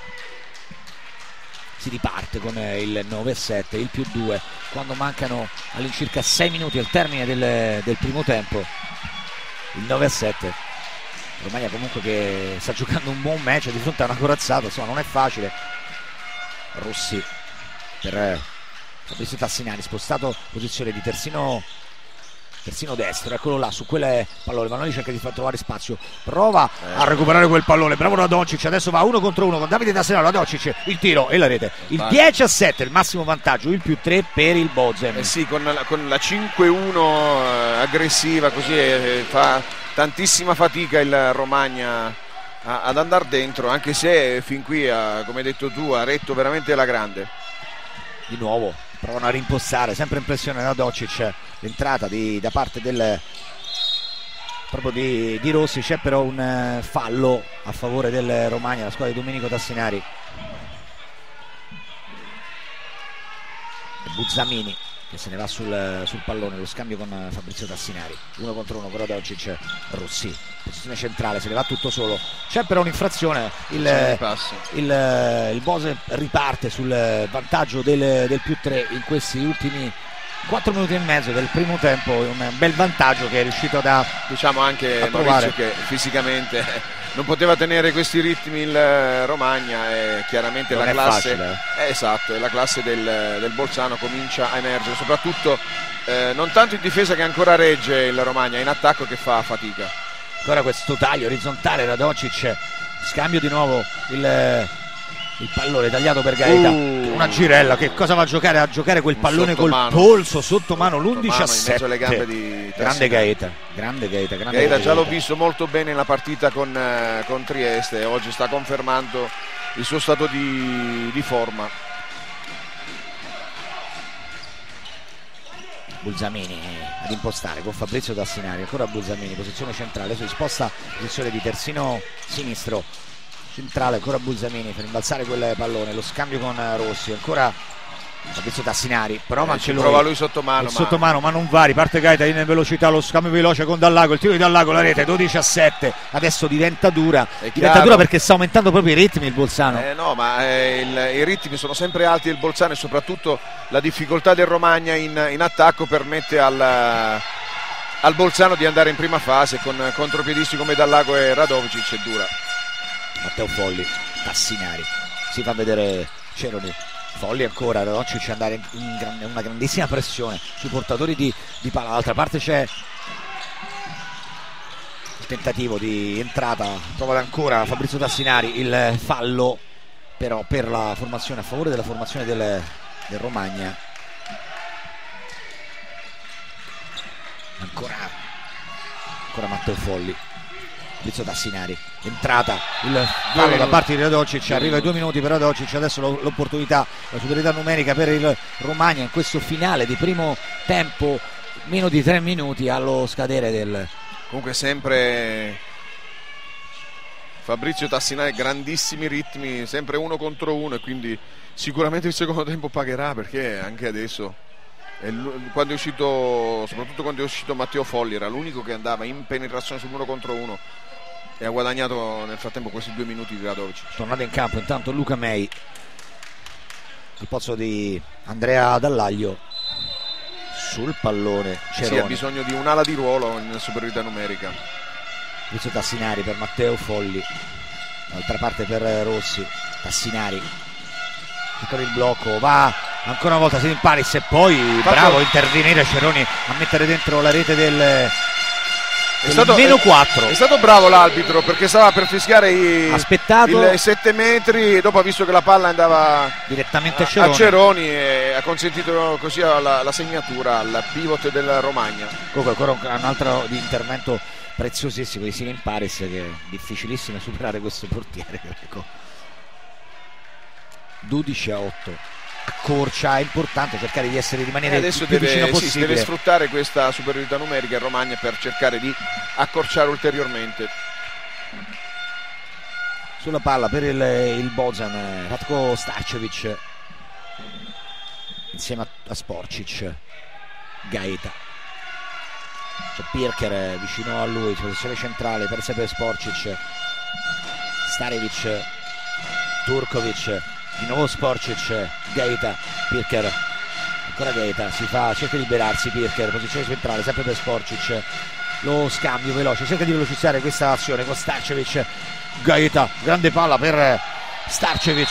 Si riparte con il nove a sette, il più due quando mancano all'incirca sei minuti al termine del, del primo tempo. Il nove a sette, Romagna comunque che sta giocando un buon match di fronte a una corazzata, insomma non è facile. Rossi per Fabrizio Tassinari, spostato posizione di terzino terzino destro, eccolo là su quelle pallone, Vanoli cerca di far trovare spazio, prova eh. a recuperare quel pallone, bravo Radocic, adesso va uno contro uno con Davide Tassinari, Radocic, il tiro e la rete, il Vai. dieci a sette, il massimo vantaggio, il più tre per il Bozen. Eh sì, con la, con la cinque uno eh, aggressiva così eh, fa tantissima fatica il Romagna a, ad andare dentro, anche se fin qui ha, come hai detto tu, ha retto veramente la grande. Di nuovo provano a rimpostare, sempre in pressione da Docic, l'entrata di, da parte del proprio di, di Rossi, c'è però un uh, fallo a favore del Romagna, la squadra di Domenico Tassinari. Buzzamini che se ne va sul, sul pallone, lo scambio con Fabrizio Tassinari, uno contro uno però da oggi c'è Rossi, posizione centrale, se ne va tutto solo, c'è però un'infrazione, il, il, il Bose riparte sul vantaggio del, del più tre in questi ultimi quattro minuti e mezzo del primo tempo, un bel vantaggio che è riuscito da, diciamo anche Maurizio, che fisicamente non poteva tenere questi ritmi il Romagna, e chiaramente non la classe facile, eh, esatto, la classe del, del Bolzano comincia a emergere, soprattutto eh, non tanto in difesa che ancora regge il Romagna, in attacco che fa fatica. Ancora questo taglio orizzontale da Docic, scambio di nuovo il, il pallone tagliato per Gaeta, uh, una girella, che cosa va a giocare? A giocare quel pallone col polso sotto mano, l'undici a sette, in mezzo alle gambe di grande Gaeta, grande Gaeta, grande Gaeta, Gaeta. già l'ho visto molto bene nella partita con, eh, con Trieste, oggi sta confermando il suo stato di, di forma. Buzzamini ad impostare con Fabrizio Tassinari, ancora Buzzamini, posizione centrale, si sposta posizione di terzino sinistro centrale, ancora Buzzamini per rimbalzare quel pallone, lo scambio con Rossi, ancora Fabrizio Tassinari, prova eh, anche lui, prova lui sottomano, ma... sottomano ma non va, riparte Gaeta in velocità, lo scambio veloce con Dallago, il tiro di Dallago, la rete dodici a sette, adesso diventa dura, diventa dura perché sta aumentando proprio i ritmi il Bolzano. Eh no, ma eh, il, i ritmi sono sempre alti del Bolzano, e soprattutto la difficoltà del Romagna in, in attacco permette al, al Bolzano di andare in prima fase con contropiedisti come Dallago e Radovicic, è dura. Matteo Folli, Tassinari, si fa vedere Ceroni, Folli ancora, Docic andare in gran, una grandissima pressione sui portatori di, di palla, dall'altra parte c'è il tentativo di entrata, prova ancora Fabrizio Tassinari, il fallo però per la formazione, a favore della formazione del, del Romagna. Ancora, ancora Matteo Folli, Fabrizio Tassinari, entrata, il fallo da parte di Radocic, arriva ai due minuti per Radocic, adesso l'opportunità, la superiorità numerica per il Romagna in questo finale di primo tempo, meno di tre minuti allo scadere del... Comunque sempre Fabrizio Tassinari, grandissimi ritmi, sempre uno contro uno, e quindi sicuramente il secondo tempo pagherà, perché anche adesso quando è uscito, soprattutto quando è uscito Matteo Folli, era l'unico che andava in penetrazione sull'uno contro uno e ha guadagnato nel frattempo questi due minuti di Radovicic. Tornato in campo intanto Luca Mei al posto di Andrea Dallaglio, sul pallone Ceroni. Sì, ha bisogno di un'ala di ruolo in superiorità numerica. Fabrizio Tassinari per Matteo Folli, d'altra parte per Rossi, Tassinari per il blocco, va ancora una volta Sidney Paris, e poi Fatto... bravo a intervenire Ceroni a mettere dentro la rete del... È stato, meno quattro. È stato bravo l'arbitro, perché stava per fischiare i, aspettato il sette metri, e dopo ha visto che la palla andava direttamente a, a Ceroni. a Ceroni, e ha consentito così la, la segnatura al pivot del Romagna. Comunque ancora un, un altro di intervento preziosissimo di Sidney Paris, che è difficilissimo superare questo portiere. Ecco. dodici a otto, accorcia, è importante cercare di essere, rimanere adesso il più deve, vicino sì, possibile. deve sfruttare questa superiorità numerica il Romagna per cercare di accorciare ulteriormente. Sulla palla per il, il Bozan, Ratko Starcevic insieme a, a Sporcic, Gaeta, c'è Pirker vicino a lui, posizione centrale per sempre Sporcic, Starevic, Turkovic, di nuovo Sporcic, Gaeta, Pirker, ancora Gaeta, si fa, cerca di liberarsi Pirker, posizione centrale sempre per Sporcic, lo scambio veloce, cerca di velocizzare questa azione con Starcevic, Gaeta, grande palla per Starcevic,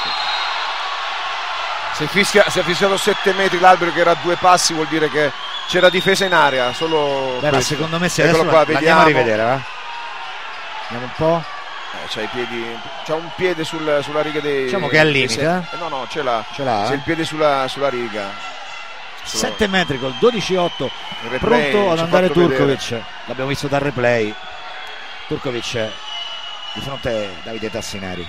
si è, fischia, si è fischiato sette metri l'albero, che era a due passi, vuol dire che c'era difesa in area, solo beh, secondo me se Eccolo adesso qua, la, vediamo. andiamo a rivedere, eh? Vediamo un po'. Eh, c'ha i piedi, c'ha un piede sul, sulla riga dei, diciamo che è al limite, eh, no no ce l'ha, ce l'ha c'è eh? il piede sulla, sulla riga, sette metri col dodici otto, pronto ad andare Turkovic vedere. L'abbiamo visto dal replay, Turkovic di fronte a Davide Tassinari,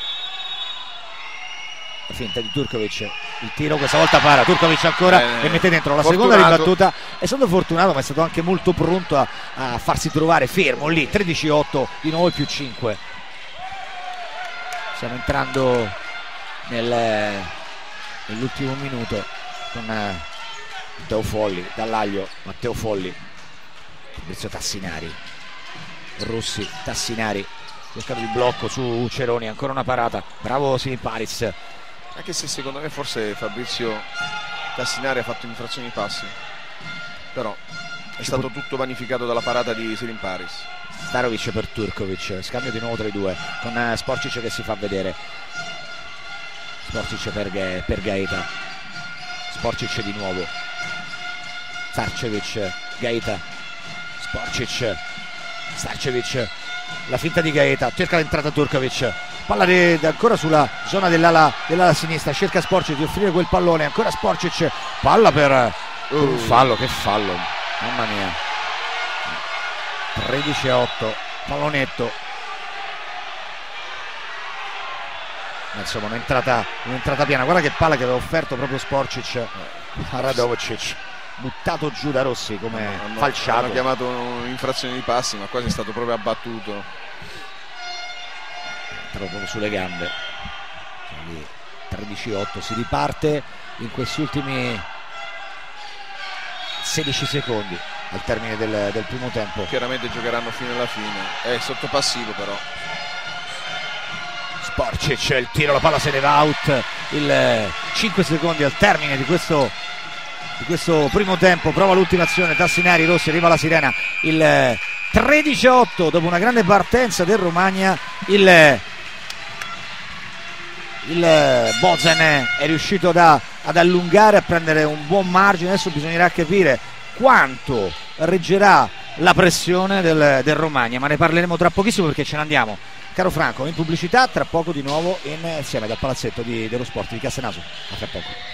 la finta di Turkovic, il tiro questa volta para, Turkovic ancora eh, e mette dentro la fortunato. Seconda ribattuta, è stato fortunato ma è stato anche molto pronto a, a farsi trovare fermo lì, tredici otto, di nuovo il più cinque. Stiamo entrando nel, nell'ultimo minuto con eh, Matteo Folli, Dallaglio, Matteo Folli, Fabrizio Tassinari, Rossi, Tassinari, cercando il blocco su Ceroni, ancora una parata, bravo Siliparis. Anche se secondo me forse Fabrizio Tassinari ha fatto infrazioni di passi, però è Ci stato può... tutto vanificato dalla parata di Siliparis. Starovic per Turkovic, scambio di nuovo tra i due con uh, Sporcic che si fa vedere, Sporcic per, per Gaeta, Sporcic di nuovo, Starcevic, Gaeta, Sporcic, Starcevic, la finta di Gaeta, cerca l'entrata Turkovic, palla di, ancora sulla zona dell'ala, dell'ala sinistra, cerca Sporcic di offrire quel pallone, ancora Sporcic, palla per uh. un fallo, che fallo, mamma mia. tredici a otto, pallonetto, insomma un'entrata, un'entrata piena. Guarda che palla che aveva offerto proprio Sporcic a Radovicic, buttato giù da Rossi come hanno, falciato. Hanno chiamato un'infrazione di passi, ma quasi è stato proprio abbattuto, proprio sulle gambe. tredici a otto, si riparte in questi ultimi sedici secondi al termine del, del primo tempo. Chiaramente giocheranno fino alla fine, è sotto passivo però. Sporcic, il tiro, la palla se ne va out, il cinque secondi al termine di questo, di questo primo tempo. Prova l'ultima azione, Tassinari, Rossi, arriva la sirena, il tredici a otto dopo una grande partenza del Romagna. il il Bozen è riuscito da, ad allungare, a prendere un buon margine. Adesso bisognerà capire quanto reggerà la pressione del, del Romagna, ma ne parleremo tra pochissimo perché ce ne andiamo, caro Franco, in pubblicità, tra poco di nuovo insieme dal palazzetto di, dello sport di Castenaso. A tra poco.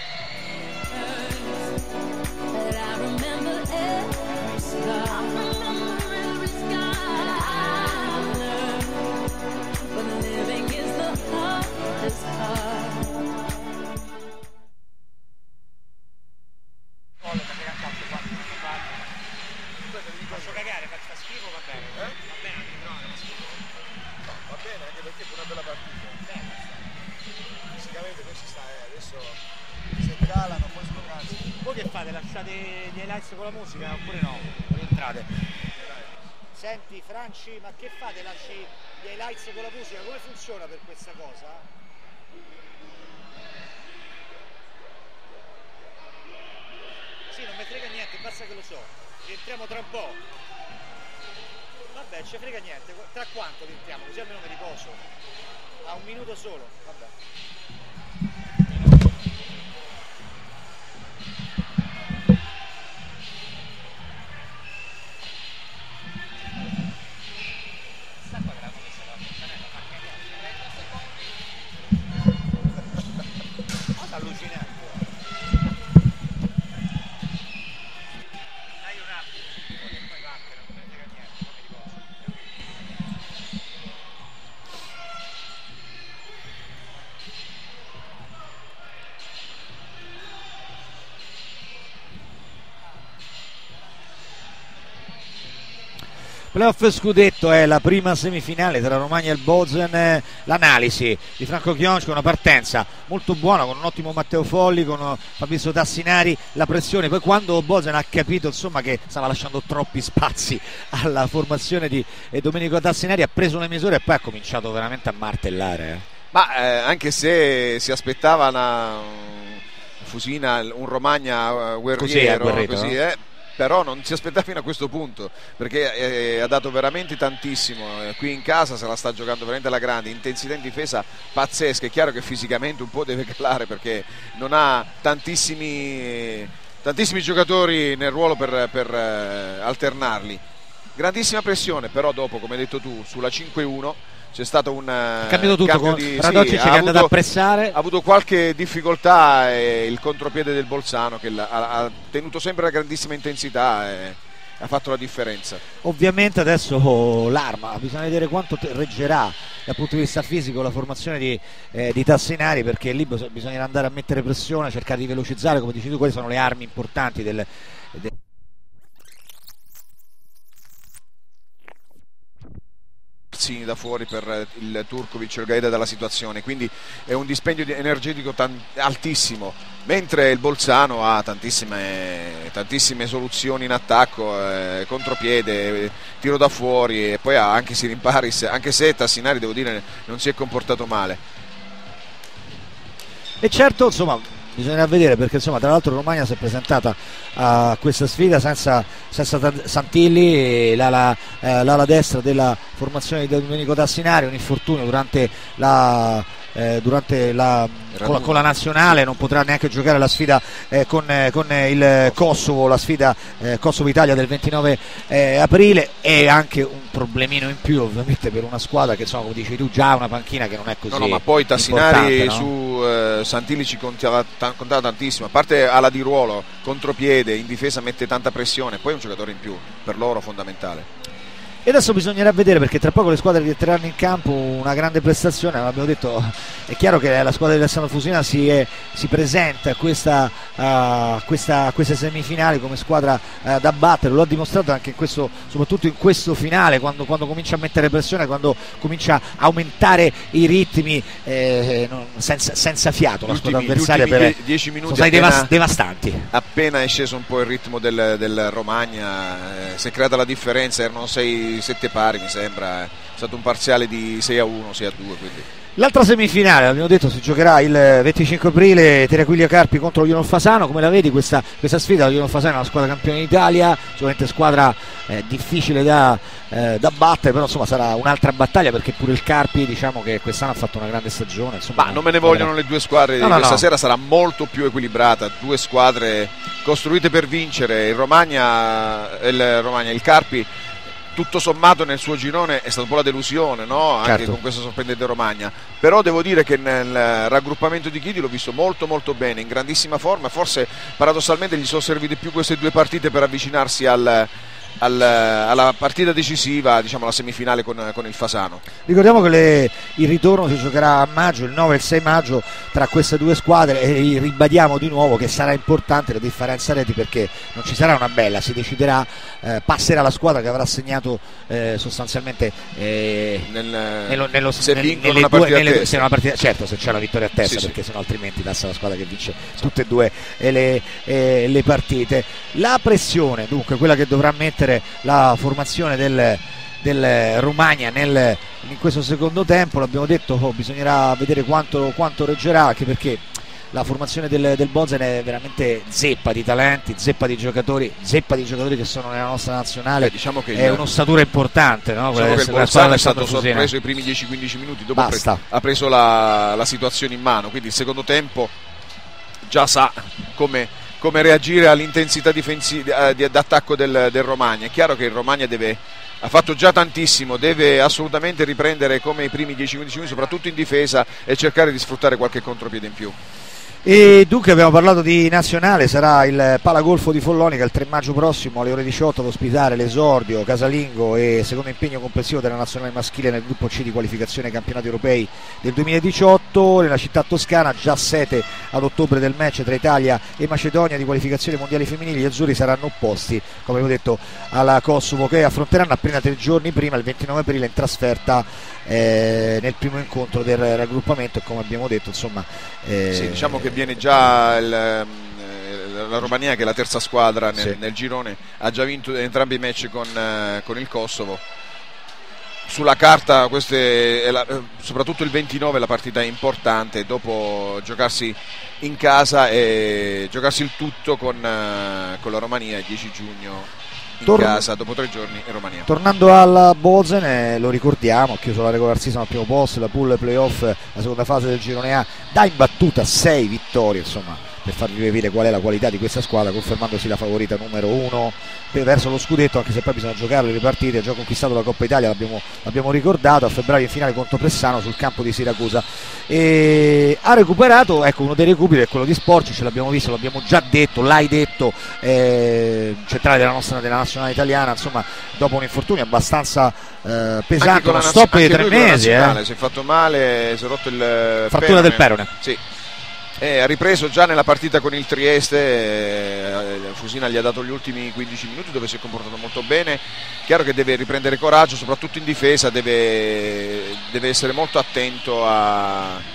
Posso cagare, faccia schifo, va bene. Eh? Va bene, no, non schifo. No, va bene anche perché è una bella partita. Bene. Fisicamente poi ci sta, eh. Adesso se calano poi scoprarsi. Voi che fate? Lasciate gli highlights con la musica oppure no? Rientrate. Senti Franci, ma che fate? Lasci gli highlights con la musica? Come funziona per questa cosa? Sì, non mi frega niente, basta che lo so. Rientriamo tra un po'. Vabbè, ci frega niente. Tra quanto rientriamo? Così almeno mi riposo. A un minuto solo. Vabbè. Cosa allucinante. Playoff scudetto è la prima semifinale tra Romagna e il Bozen. L'analisi di Franco Chionci, una partenza molto buona con un ottimo Matteo Folli, con Fabrizio Tassinari, la pressione. Poi quando Bozen ha capito insomma che stava lasciando troppi spazi alla formazione di Domenico Tassinari, ha preso le misure e poi ha cominciato veramente a martellare. Eh. Ma eh, anche se si aspettava una Fusina, un Romagna guerriero, così, così, no? eh, però non si aspettava fino a questo punto, perché eh, ha dato veramente tantissimo, eh, qui in casa se la sta giocando veramente alla grande, intensità in difesa pazzesca. È chiaro che fisicamente un po' deve calare perché non ha tantissimi, tantissimi giocatori nel ruolo per, per eh, alternarli. Grandissima pressione, però dopo, come hai detto tu, sulla cinque uno c'è stato un ha cambiato tutto, cambio con di, Radovicic sì, che è andato avuto, a pressare, ha avuto qualche difficoltà, e il contropiede del Bolzano che ha, ha tenuto sempre la grandissima intensità e ha fatto la differenza. Ovviamente adesso oh, l'arma, bisogna vedere quanto reggerà dal punto di vista fisico la formazione di, eh, di Tassinari, perché lì bisognerà andare a mettere pressione, cercare di velocizzare, come dici tu, quelle sono le armi importanti del, del... da fuori per il Turkovic e il Gaeta dalla situazione, quindi è un dispendio energetico altissimo. mentre il Bolzano ha tantissime, tantissime soluzioni in attacco, eh, contropiede, eh, tiro da fuori, e poi ha anche Sirin Paris, anche se Tassinari devo dire non si è comportato male. E certo, insomma, bisognerà vedere, perché insomma tra l'altro Romagna si è presentata a questa sfida senza, senza Santilli, l'ala, eh, l'ala destra della formazione di Domenico Tassinari, un infortunio durante la Eh, durante la con, la con la nazionale, non potrà neanche giocare la sfida eh, con, eh, con il Kosovo, la sfida eh, Kosovo-Italia del ventinove eh, aprile, e anche un problemino in più ovviamente per una squadra che insomma, come dici tu, già ha una panchina che non è così. No, no, ma poi Tassinari, no? su eh, Santilli ci contava, t- contava tantissimo, a parte ala di ruolo, contropiede, in difesa mette tanta pressione, poi è un giocatore in più, per loro fondamentale. E adesso bisognerà vedere, perché tra poco le squadre rientreranno in campo, una grande prestazione, abbiamo detto, è chiaro che la squadra di Alessandro Fusina si, è, si presenta a questa, uh, questa, queste semifinali come squadra uh, da battere, lo ha dimostrato anche in questo, soprattutto in questo finale, quando, quando comincia a mettere pressione, quando comincia a aumentare i ritmi, eh, non, senza, senza fiato la squadra avversaria, per dieci minuti sono appena, devas- devastanti. Appena è sceso un po' il ritmo del, del Romagna, eh, si è creata la differenza, erano sei sette pari mi sembra, è stato un parziale di sei a uno, sei a due, quindi. L'altra semifinale, abbiamo detto, si giocherà il venticinque aprile, Tiraquilio Carpi contro lo Ionol Fasano. Come la vedi questa, questa sfida? Lo Ionol Fasano è una squadra campione d'Italia, sicuramente squadra eh, difficile da, eh, da battere, però insomma sarà un'altra battaglia, perché pure il Carpi, diciamo che quest'anno ha fatto una grande stagione, insomma. Ma non me ne vogliono le due squadre no, di no, questa no. sera, sarà molto più equilibrata, due squadre costruite per vincere. Il Romagna, il, Romagna, il Carpi tutto sommato nel suo girone è stata un po' la delusione, no? Anche certo. con questa sorprendente Romagna, però devo dire che nel raggruppamento di Chidi l'ho visto molto molto bene, in grandissima forma, forse paradossalmente gli sono servite più queste due partite per avvicinarsi al, al, alla partita decisiva, diciamo la semifinale con, con il Fasano. Ricordiamo che le, il ritorno si giocherà a maggio, il nove e il sei maggio, tra queste due squadre, e ribadiamo di nuovo che sarà importante la differenza reti, perché non ci sarà una bella, si deciderà, eh, passerà la squadra che avrà segnato eh, sostanzialmente eh, Nel, nello, nello, se nel, vincono nelle una due, partita nelle, a testa. se una partita, certo, se c'è una vittoria a testa, sì, perché sì. sennò altrimenti passa la squadra che vince tutte e due eh, le, eh, le partite. La pressione, dunque, quella che dovrà mettere la formazione del, del Romagna nel, in questo secondo tempo, l'abbiamo detto, oh, bisognerà vedere quanto, quanto reggerà, anche perché la formazione del, del Bozen è veramente zeppa di talenti, zeppa di giocatori, zeppa di giocatori che sono nella nostra nazionale. Eh, diciamo che è il, un'ossatura importante, no? Diciamo che il Bolzano è stato sorpreso i primi dieci quindici minuti, dopo pre- ha preso la, la situazione in mano, quindi il secondo tempo già sa come, come reagire all'intensità difensiva di, d'attacco del, del Romagna. È chiaro che il Romagna deve, ha fatto già tantissimo, deve assolutamente riprendere come i primi dieci quindici minuti, soprattutto in difesa, e cercare di sfruttare qualche contropiede in più. E dunque abbiamo parlato di nazionale, sarà il Palagolfo di Follonica il tre maggio prossimo alle ore diciotto ad ospitare l'esordio casalingo e secondo impegno complessivo della nazionale maschile nel gruppo C di qualificazione ai campionati europei del duemiladiciotto nella città toscana, già sete ad ottobre del match tra Italia e Macedonia di qualificazione mondiali femminili. Gli azzurri saranno opposti, come avevo detto, alla Kosovo, che affronteranno appena tre giorni prima, il ventinove aprile, in trasferta eh, nel primo incontro del raggruppamento, e come abbiamo detto, insomma, eh, sì, diciamo che viene già il, la Romania, che è la terza squadra nel, sì. nel girone, ha già vinto entrambi i match con, con il Kosovo. Sulla carta queste, è la, soprattutto il ventinove la partita è importante, dopo giocarsi in casa e giocarsi il tutto con, con la Romania il dieci giugno in Tor- casa, dopo tre giorni in Romania. Tornando al Bozen, eh, lo ricordiamo, ha chiuso la regular season al primo posto, la pool playoff, la seconda fase del girone A, da imbattuta sei vittorie, insomma, per farvi capire qual è la qualità di questa squadra, confermandosi la favorita numero uno verso lo scudetto, anche se poi bisogna giocare le partite. Ha già conquistato la Coppa Italia, l'abbiamo, l'abbiamo ricordato, a febbraio in finale contro Pressano sul campo di Siracusa, e ha recuperato, ecco, uno dei recuperi è quello di Sporci, ce l'abbiamo visto, l'abbiamo già detto, l'hai detto, eh, centrale della nostra della nazionale italiana, insomma, dopo un infortunio abbastanza eh, pesante, uno nazio- stop di tre mesi, eh. si è fatto male, si è rotto il frattura perone. del perone, sì. Eh, ha ripreso già nella partita con il Trieste, eh, Fusina gli ha dato gli ultimi quindici minuti dove si è comportato molto bene. Chiaro che deve riprendere coraggio, soprattutto in difesa, deve, deve essere molto attento a,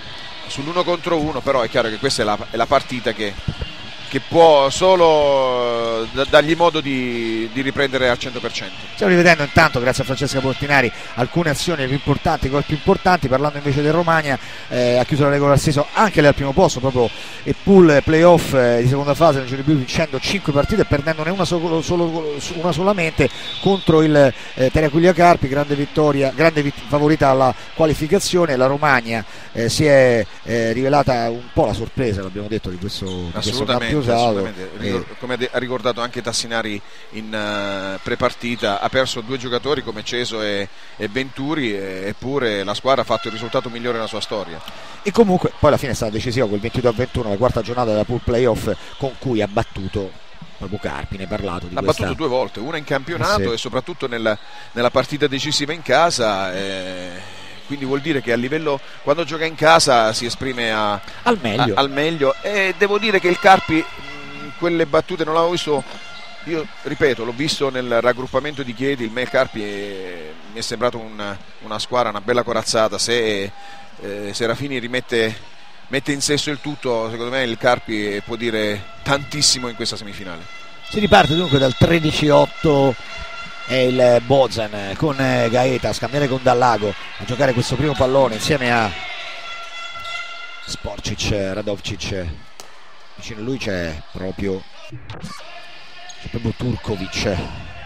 sull'uno contro uno, però è chiaro che questa è la, è la partita che, che può solo d- dargli modo di, di riprendere al cento per cento. Stiamo rivedendo intanto, grazie a Francesca Portinari, alcune azioni più importanti, gol più importanti. Parlando invece del Romagna, eh, ha chiuso la regular season anche lei al primo posto, proprio e pool playoff eh, di seconda fase nel Giorni Blu, vincendo cinque partite e perdendone una, solo, solo, una solamente contro il eh, Terraquillia Carpi. Grande vittoria, grande vit- favorita alla qualificazione. La Romagna eh, si è eh, rivelata un po' la sorpresa, l'abbiamo detto, di questo, di questo campionato. Assolutamente. Eh. Come ha ricordato anche Tassinari in uh, prepartita, ha perso due giocatori come Ceso e, e Venturi, e, eppure la squadra ha fatto il risultato migliore nella sua storia. E comunque poi alla fine è stata decisiva quel ventidue a ventuno, la quarta giornata della pool playoff, con cui ha battuto proprio Carpi. Ne hai parlato di l'ha questa... battuto due volte, una in campionato eh sì. e soprattutto nella, nella partita decisiva in casa, eh, quindi vuol dire che a livello, quando gioca in casa si esprime a, al, meglio. A, al meglio e devo dire che il Carpi mh, quelle battute non l'avevo visto. Io ripeto, l'ho visto nel raggruppamento di Chieti, il Mel Carpi è, mi è sembrato una, una squadra, una bella corazzata. Se eh, Serafini rimette mette in sesso il tutto, secondo me il Carpi può dire tantissimo in questa semifinale. Si riparte dunque dal tredici otto, è il Bozan con Gaeta a scambiare con Dallago, a giocare questo primo pallone insieme a Sporcic, Radovcic. Vicino a lui c'è proprio proprio Turkovic,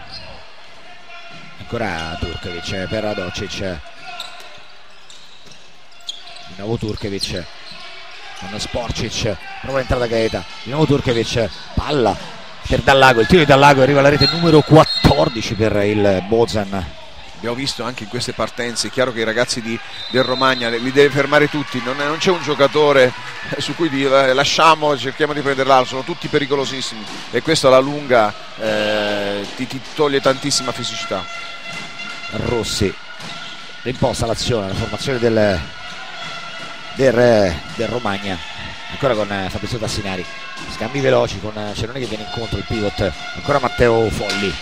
ancora Turkovic per Radocic, di nuovo Turkovic con Sporcic, nuova entrata Gaeta, di nuovo Turkovic, palla per Dallago, il tiro di Dallago, arriva alla rete numero quattordici per il Bozan. Abbiamo visto anche in queste partenze, è chiaro che i ragazzi di, del Romagna li deve fermare tutti, non, è, non c'è un giocatore su cui dire, lasciamo, cerchiamo di prenderla, sono tutti pericolosissimi e questo alla lunga eh, ti, ti toglie tantissima fisicità. Rossi rimposta l'azione, la formazione del, del, del Romagna, ancora con Fabrizio Tassinari, scambi veloci con Ceroni che viene incontro, il pivot, ancora Matteo Folli.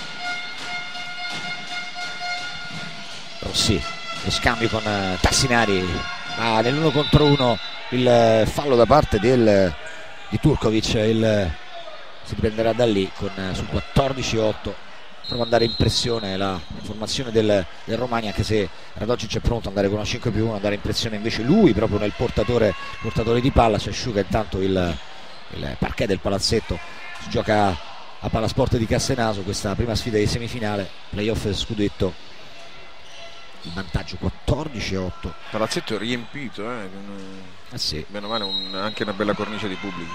Rossi, lo scambio con uh, Tassinari, ma nell'uno contro uno il fallo da parte del, di Turkovic, il, si riprenderà da lì con, uh, sul quattordici otto. Prova ad andare in pressione la formazione del, del Romagna, anche se Radocic è pronto ad andare con una cinque più uno, andare in pressione invece lui proprio nel portatore, portatore di palla. Si asciuga intanto il, il parquet del palazzetto, si gioca a Palasport di Castenaso questa prima sfida di semifinale, playoff scudetto. Il vantaggio quattordici otto. Palazzetto riempito, eh? Eh sì. Meno male un, anche una bella cornice di pubblico.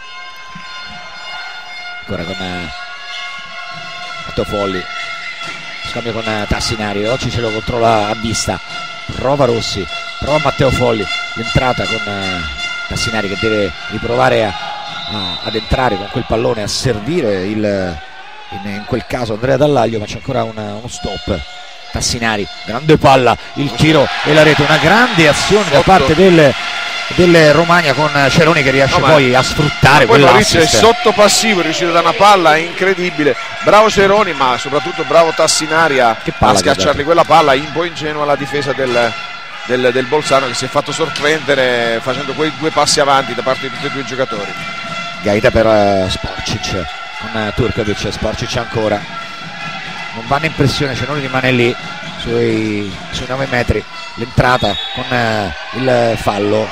Ancora con eh, Matteo Folli, scambio con eh, Tassinari, oggi ce lo controlla a vista, prova Rossi, prova Matteo Folli, l'entrata con eh, Tassinari che deve riprovare a, a, ad entrare con quel pallone, a servire il, in, in quel caso Andrea Dallaglio, ma c'è ancora una, uno stop. Tassinari, grande palla, il tiro e la rete, una grande azione Sotto. da parte del, del Romagna con Ceroni che riesce no, poi a sfruttare quell'assist. È sotto passivo, è riuscito da una palla incredibile, bravo Ceroni ma soprattutto bravo Tassinari a, a schiacciarli quella palla, un po' ingenua la difesa del, del, del Bolzano che si è fatto sorprendere facendo quei due passi avanti da parte di tutti e due i giocatori. Gaeta per uh, Sporcic con uh, Turkovic, Sporcic ancora. Non vanno in pressione, Ceroni rimane lì sui, sui nove metri, l'entrata con eh, il fallo.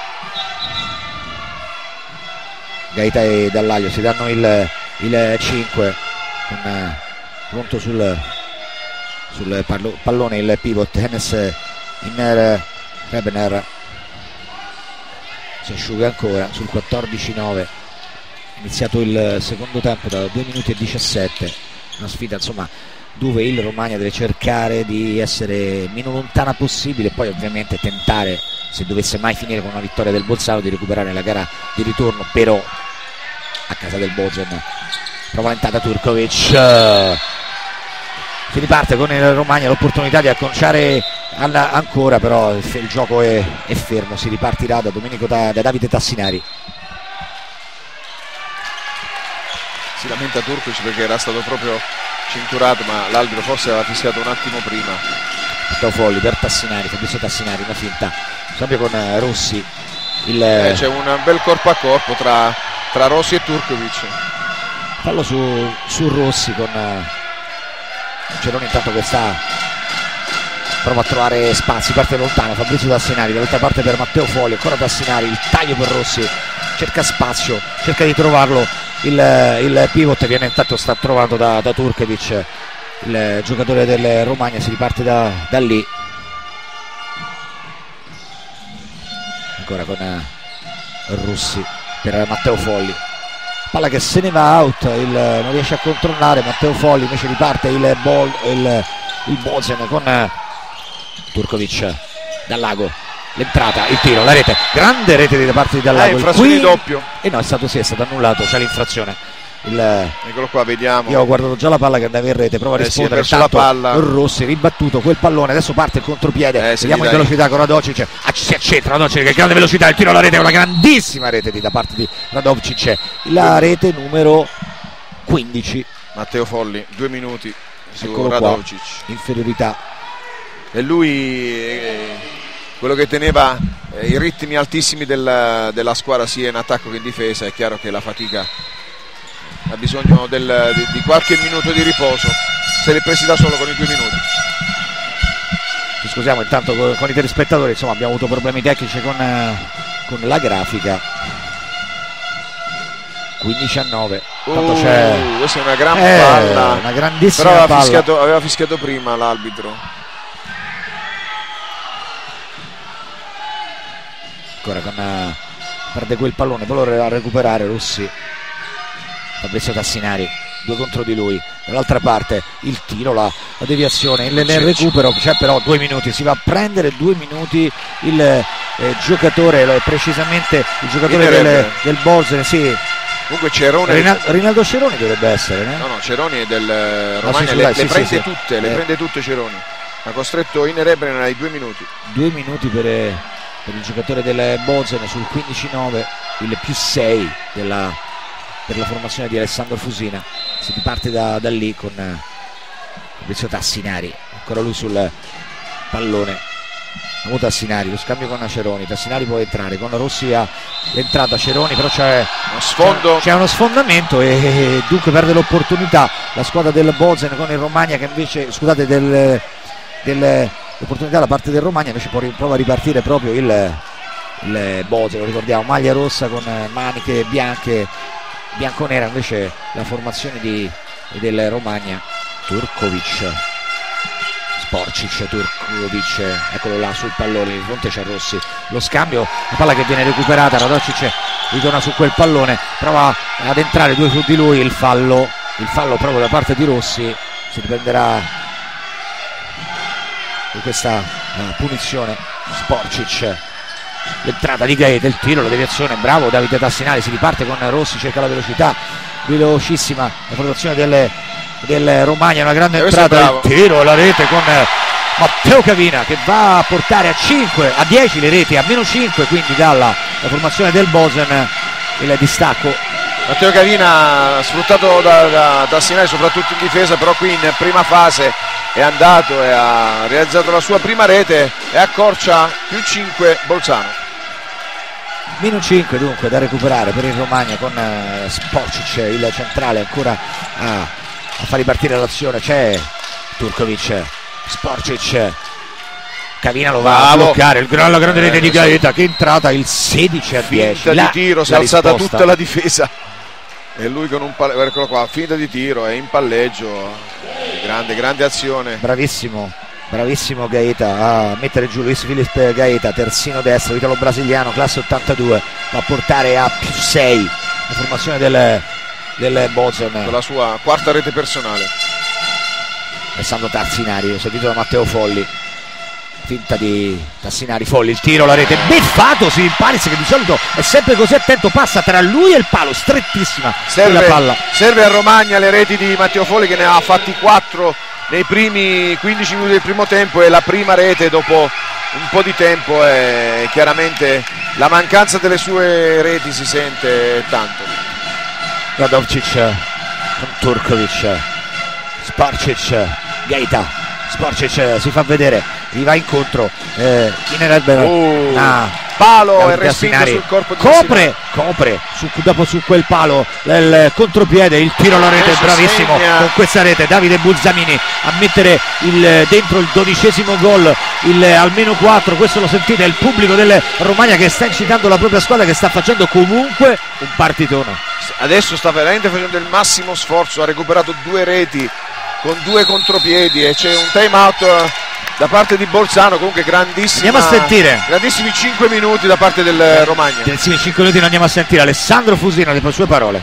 Gaeta e Dallaglio si danno il, il cinque con, eh, pronto sul, sul pallone il pivot Hennes Inner Rebener, si asciuga ancora sul quattordici nove, iniziato il secondo tempo da due minuti e diciassette. Una sfida insomma dove il Romagna deve cercare di essere meno lontana possibile e poi ovviamente tentare, se dovesse mai finire con una vittoria del Bolzano, di recuperare la gara di ritorno, però a casa del Bozen. Prova l'entrata Turkovic, si riparte con il Romagna, l'opportunità di acconciare ancora, però il gioco è, è fermo, si ripartirà da, Domenico, da, da Davide Tassinari. Si lamenta Turkovic perché era stato proprio cinturato, ma l'arbitro forse aveva fischiato un attimo prima. Matteo Folli per Tassinari, Fabrizio Tassinari, una finta scambio con uh, Rossi. Il, eh, c'è un bel corpo a corpo tra, tra Rossi e Turkovic. Fallo su, su Rossi con uh, Ceroni intanto che sta prova a trovare spazi, parte lontano Fabrizio Tassinari, dall'altra parte per Matteo Folli, ancora Tassinari, il taglio per Rossi, cerca spazio, cerca di trovarlo il, il pivot, viene intanto sta trovando da, da Turkovic, il giocatore del Romagna, si riparte da, da lì. Ancora con uh, Rossi per Matteo Folli, palla che se ne va out, il, non riesce a controllare Matteo Folli, invece riparte il, ball, il, il Bozen con uh, Turkovic, Dallago, l'entrata, il tiro, la rete, grande rete da parte di Dallago, eh, infrazione di doppio, e eh no, è stato, sì, è stato annullato, c'è l'infrazione. Il, eccolo qua, vediamo. Io ho guardato già la palla che andava in rete, prova a rispondere, eh sì, la palla. Rossi ribattuto quel pallone, adesso parte il contropiede, eh, sì, vediamo in velocità con Radovcic, ah, si accentra Radovcic che grande velocità, il tiro alla rete, una grandissima rete di, da parte di Radovcic, la rete numero quindici. Matteo Folli, due minuti su Eccolo Radovcic, qua, inferiorità, e lui eh, quello che teneva eh, i ritmi altissimi del, della squadra sia in attacco che in difesa. È chiaro che la fatica ha bisogno del, di, di qualche minuto di riposo, se l'è presi da solo con i due minuti. Ci scusiamo intanto con, con i telespettatori, insomma abbiamo avuto problemi tecnici con, con la grafica. Quindici a nove. Uh, c'è questa è una gran eh, palla, una grandissima però aveva palla. fischiato, aveva fischiato prima l'arbitro. Ancora con uh, perde quel pallone, poi lo a recuperare Rossi, Fabrizio Tassinari, due contro di lui, dall'altra parte il tiro, la, la deviazione, il, nel recupero c'è però due minuti, si va a prendere due minuti il eh, giocatore, precisamente il giocatore del, del Bolzene, sì. Comunque Cerone, Rinaldo, Rinaldo Ceroni dovrebbe essere, né? no no Ceroni è del Romagna, ah, sì, le, dai, le sì, prende sì, tutte, sì. le Eh. prende tutte Ceroni, ha costretto Inerebren ai due minuti. Due minuti per, per il giocatore del Bolzene sul quindici nove, il più sei della, per la formazione di Alessandro Fusina. Si riparte da, da lì con Fabrizio Tassinari, ancora lui sul pallone. Tassinari, lo scambio con Ceroni, Tassinari può entrare con Rossi, a l'entrata Ceroni, però c'è uno sfondo, c'è, c'è uno sfondamento e, e dunque perde l'opportunità la squadra del Bozen con il Romagna, che invece, scusate, del, del, l'opportunità da parte del Romagna, invece può, prova a ripartire proprio il, il Bozen, lo ricordiamo, maglia rossa con maniche bianche, bianconera, invece la formazione di, del Romagna. Turkovic, Sporcic, Turkovic, eccolo là sul pallone, di fronte c'è Rossi, lo scambio, la palla che viene recuperata, Radovcic ritorna su quel pallone, prova ad entrare due su di lui, il fallo, il fallo proprio da parte di Rossi, si riprenderà di questa uh, punizione Sporcic, l'entrata di Gaeta, il tiro, la deviazione, bravo Davide Tassinari, si riparte con Rossi, cerca la velocità, velocissima la formazione delle del Romagna, una grande entrata, il tiro, la rete con Matteo Cavina che va a portare a cinque, a dieci le reti, a meno cinque quindi dalla la formazione del Bozen il distacco. Matteo Cavina sfruttato da, da Tassinari soprattutto in difesa, però qui in prima fase è andato e ha realizzato la sua prima rete e accorcia più cinque Bolzano. Meno cinque dunque da recuperare per il Romagna con uh, Sporcic, il centrale ancora a a far ripartire l'azione, c'è Turkovic, Sporcic, Cavina lo va Bravo. a bloccare, il, la grande rete eh, di Gaeta, che entrata, il sedici a dieci. Finta di tiro, si è alzata risposta. Tutta la difesa e lui con un palleggio, eccolo qua, finta di tiro, è in palleggio, grande, grande azione. Bravissimo, bravissimo Gaeta a mettere giù Luis Filipe Gaeta, terzino destro, italo brasiliano, classe ottantadue, va a portare a più sei la formazione del del Bozen con la sua quarta rete personale. Alessandro Tassinari, ho sentito da Matteo Folli, finta di Tassinari, Folli, il tiro, la rete, beffato Simon Paris che di solito è sempre così attento, passa tra lui e il palo, strettissima serve, la palla. Serve a Romagna le reti di Matteo Folli, che ne ha fatti quattro nei primi quindici minuti del primo tempo, e la prima rete dopo un po' di tempo, e chiaramente la mancanza delle sue reti si sente tanto. Radovcic con Turkovic, Sporcic, Gaeta, Sporcic si fa vedere, gli va incontro eh, Inerebbe uh, ah, palo e respinto sul corpo di copre, copre su, dopo su quel palo il contropiede, il tiro alla rete, adesso bravissimo segna. Con questa rete Davide Bulzamini a mettere il, dentro il dodicesimo gol, il almeno quattro, questo lo sentite, è il pubblico del Romagna che sta incitando la propria squadra, che sta facendo comunque un partitone. Adesso sta veramente facendo il massimo sforzo, ha recuperato due reti con due contropiedi e c'è un time out da parte di Bolzano. Comunque grandissima, andiamo a sentire grandissimi cinque minuti da parte del Romagna. Grandissimi cinque minuti, andiamo a sentire Alessandro Fusino, le sue parole.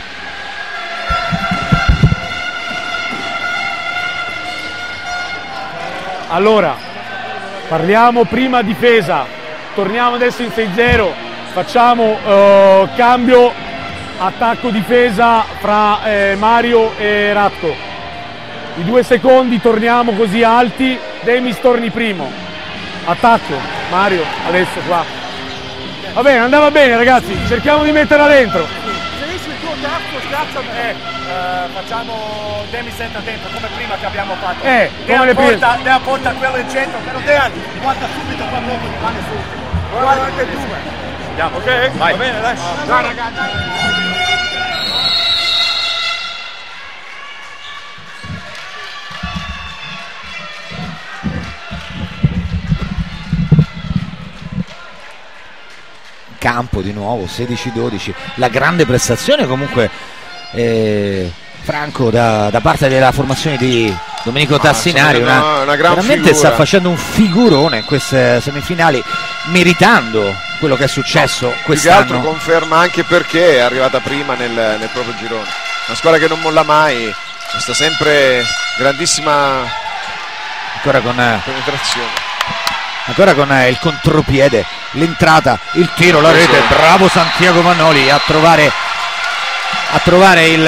Allora, parliamo prima difesa, torniamo adesso in sei zero, facciamo uh, cambio attacco-difesa fra eh, Mario e Ratko. I due secondi torniamo così alti, Demis torni primo. Attacco, Mario, adesso qua. Va bene, andava bene ragazzi, cerchiamo di metterla dentro. Se riesci il tuo terzo, scazzo, eh, eh, facciamo Demis entra dentro, come prima che abbiamo fatto. Eh, Dea come le prime. porta, Dea porta quello in centro, però Dean guarda subito qua dopo rimane su. Guarda anche tu. Andiamo, ok? Vai. Va bene, dai. Dai ragazzi. Campo di nuovo sedici dodici, la grande prestazione comunque eh, Franco da, da parte della formazione di Domenico Tassinari, una, una, una gran veramente figura. sta facendo un figurone in queste semifinali, meritando quello che è successo Più che altro quest'anno. conferma anche perché è arrivata prima nel, nel proprio girone, una squadra che non molla mai, sta sempre grandissima Ancora con penetrazione. Ancora con eh, il contropiede, l'entrata, il tiro, la rete, bravo Santiago Mannoli a trovare a trovare il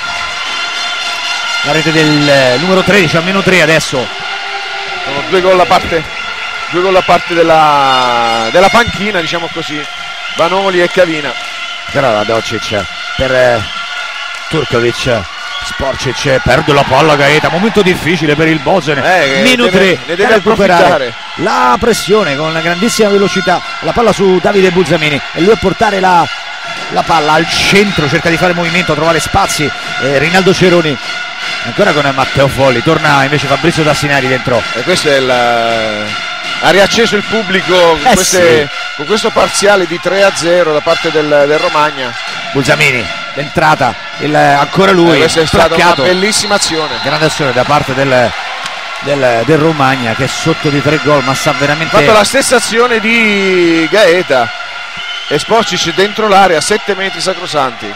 la rete del eh, numero tredici, a meno tre adesso. Sono due gol a parte, due gol a parte della, della panchina, diciamo così, Vanoli e Cavina. Però la Docic per eh, Turkovic, Sporcic perde la palla, Gaeta, momento difficile per il Bozen, eh, meno tre, ne deve approfittare. La pressione con grandissima velocità, la palla su Davide Bulzamini e lui a portare la, la palla al centro, cerca di fare movimento, trovare spazi, eh, Rinaldo Ceroni ancora con Matteo Folli, torna invece Fabrizio Tassinari dentro. E questo è il, ha riacceso il pubblico con, eh queste, sì. con questo parziale di tre a zero da parte del, del Romagna. Bulzamini, l'entrata, il, ancora lui, eh, questa è stata sprocchiato. Una bellissima azione, grande azione da parte del, del, del Romagna, che è sotto di tre gol ma sta veramente... ha fatto la stessa azione di Gaeta e Sporcic dentro l'area, sette metri sacrosanti.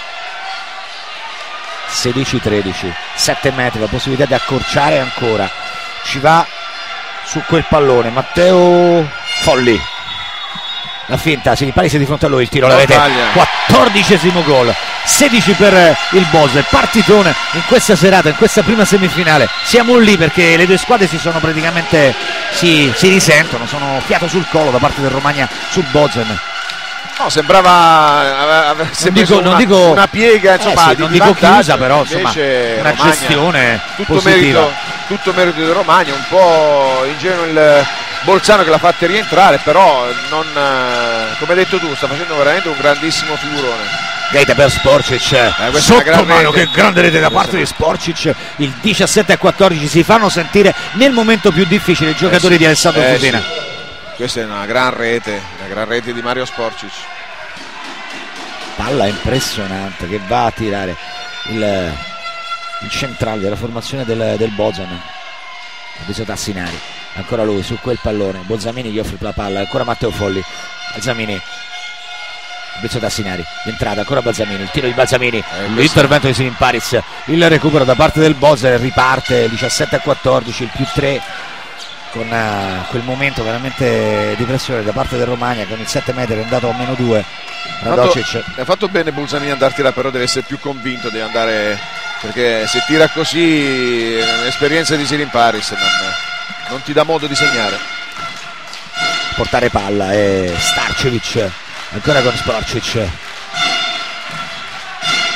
Sedici tredici, sette metri, la possibilità di accorciare ancora, ci va su quel pallone Matteo Folli, la finta, si ripalisa di fronte a lui, il tiro alla rete, quattordicesimo gol, sedici per il Bozen, partitone in questa serata, in questa prima semifinale. Siamo lì perché le due squadre si sono praticamente, si, si risentono, sono fiato sul collo da parte del Romagna sul Bozen. No, sembrava avesse non dico, una, non dico, una piega, insomma, eh sì, di non dico vantaggio, chiusa, però insomma una Romagna, gestione tutto positiva. merito, tutto merito del Romagna, un po' ingenuo il Bolzano che l'ha fatta rientrare, però non, come hai detto tu, sta facendo veramente un grandissimo figurone. Gaeta per Sporcic, eh, sotto mano, che grande rete da parte di Sporcic, il diciassette a quattordici, si fanno sentire nel momento più difficile i giocatori eh sì, di Alessandro eh Fusina. Sì. Questa è una gran rete, una gran rete di Mario Sporcic. Palla impressionante che va a tirare il, il centrale della formazione del, del Bozen, Fabrizio Tassinari, ancora lui su quel pallone, Bolzamini gli offre la palla, ancora Matteo Folli, Balzamini, Fabrizio Tassinari, l'entrata, ancora Balzamini, il tiro di Balzamini, eh, l'intervento di Sirin Paris, il recupero da parte del Bozen, riparte diciassette a quattordici, il più tre, con uh, quel momento veramente di pressione da parte del Romagna, con il sette metri è andato a meno due. Radocic ha fatto bene Bulzamini ad andare a tirare, però deve essere più convinto, deve andare, perché se tira così l'esperienza di Sirin Paris non, non ti dà modo di segnare. Portare palla e Starcevic ancora con Sporcic,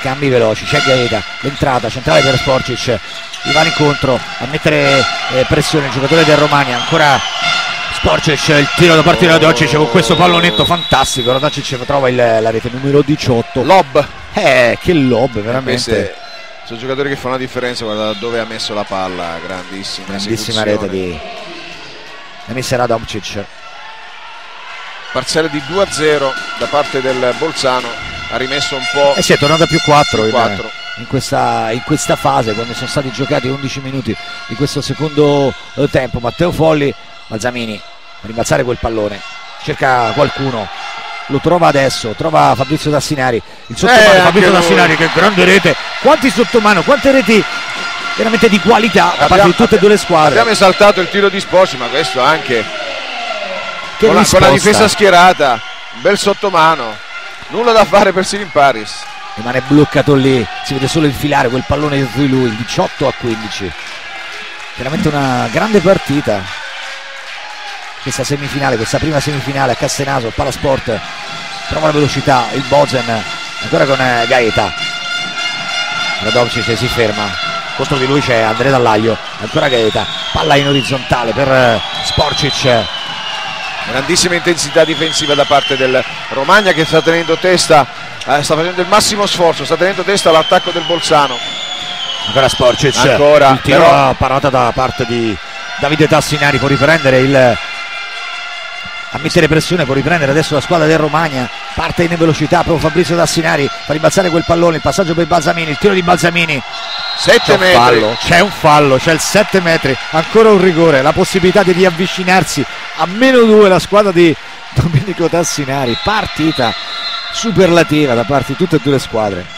scambi veloci, c'è Gaeta, l'entrata centrale per Sporcic, gli va incontro a mettere eh, pressione il giocatore del Romagna, ancora Sporcic, il tiro da parte di Radocic con questo pallonetto fantastico. Radocic trova il, la rete numero diciotto. Lob. Eh, che lob, veramente. Queste sono giocatori che fanno la differenza, guarda dove ha messo la palla, grandissima grandissima rete di Emisser Radocic. Parziale di due a zero da parte del Bolzano, ha rimesso un po'. E eh si è tornato a più quattro, più in, quattro. In, questa, in questa fase, quando sono stati giocati undici minuti di questo secondo eh, tempo. Matteo Folli, Balzamini a rimbalzare quel pallone, cerca qualcuno, lo trova adesso, trova Fabrizio Tassinari, il sottomano eh, Fabrizio Tassinari, che grande rete, quanti sottomano, quante reti veramente di qualità da parte di tutte e due le squadre. Abbiamo esaltato il tiro di Sporci, ma questo anche che con la, con la difesa schierata, un bel sottomano, nulla da fare per Sirin Paris, rimane bloccato lì, si vede solo infilare quel pallone dietro di lui, diciotto a quindici, veramente una grande partita questa semifinale, questa prima semifinale a Castenaso. Palasport trova la velocità, il Bozen ancora con Gaeta, Radocic si ferma, contro di lui c'è Andrea Dallaglio, ancora Gaeta, palla in orizzontale per Sporcic. Grandissima intensità difensiva da parte del Romagna, che sta tenendo testa, eh, sta facendo il massimo sforzo, sta tenendo testa all'attacco del Bolzano. Ancora Sporcic, ancora, il tiro però... parata da parte di Davide Tassinari, può riprendere il a mettere pressione, può riprendere adesso la squadra del Romagna, parte in velocità proprio Fabrizio Tassinari, fa rimbalzare quel pallone, il passaggio per Balzamini, il tiro di Balzamini, sette metri, fallo, c'è un fallo, c'è il sette metri, ancora un rigore, la possibilità di riavvicinarsi a meno due la squadra di Domenico Tassinari. Partita superlativa da parte di tutte e due le squadre.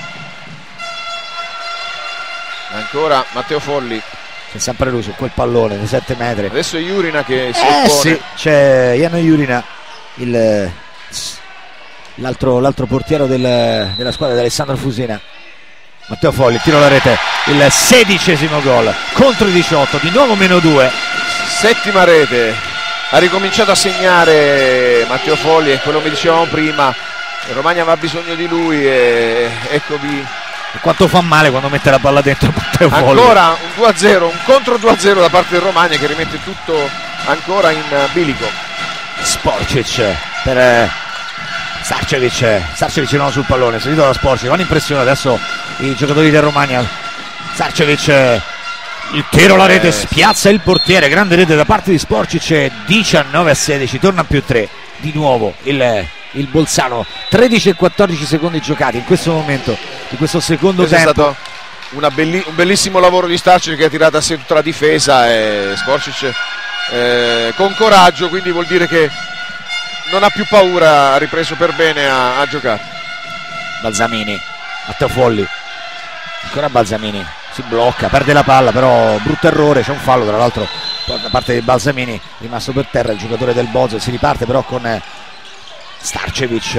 Ancora Matteo Folli, c'è sempre lui su quel pallone di sette metri. Adesso è Jurina che si eh oppone. Sì, c'è Iano Jurina, il, l'altro, l'altro portiere del, della squadra di Alessandro Fusina. Matteo Folli, tiro alla rete, il sedicesimo gol contro i diciotto, di nuovo meno due. Settima rete, ha ricominciato a segnare Matteo Folli, e quello che dicevamo prima, il Romagna aveva bisogno di lui e eccovi. E quanto fa male quando mette la palla dentro Matteo Folli. Ancora un due a zero, un contro due a zero da parte del Romagna, che rimette tutto ancora in bilico. Sporcic per eh, Starcevic, Starcevic non sul pallone, salito da Sporcic, vanno in pressione adesso i giocatori del Romagna. Starcevic, il tiro alla rete, eh, spiazza il portiere, grande rete da parte di Sporcic, diciannove a sedici, torna a più tre, di nuovo il il Bolzano. Tredici e quattordici secondi giocati in questo momento di questo secondo questo tempo. È stato una belli- un bellissimo lavoro di Starcic, che ha tirato a sé tutta la difesa, e Sporcic eh, con coraggio, quindi vuol dire che non ha più paura, ha ripreso per bene a, a giocare. Balzamini, Matteo Folli, ancora Balzamini, si blocca, perde la palla, però brutto errore, c'è un fallo tra l'altro da parte di Balzamini, rimasto per terra il giocatore del Bozo. Si riparte però con Starcevic,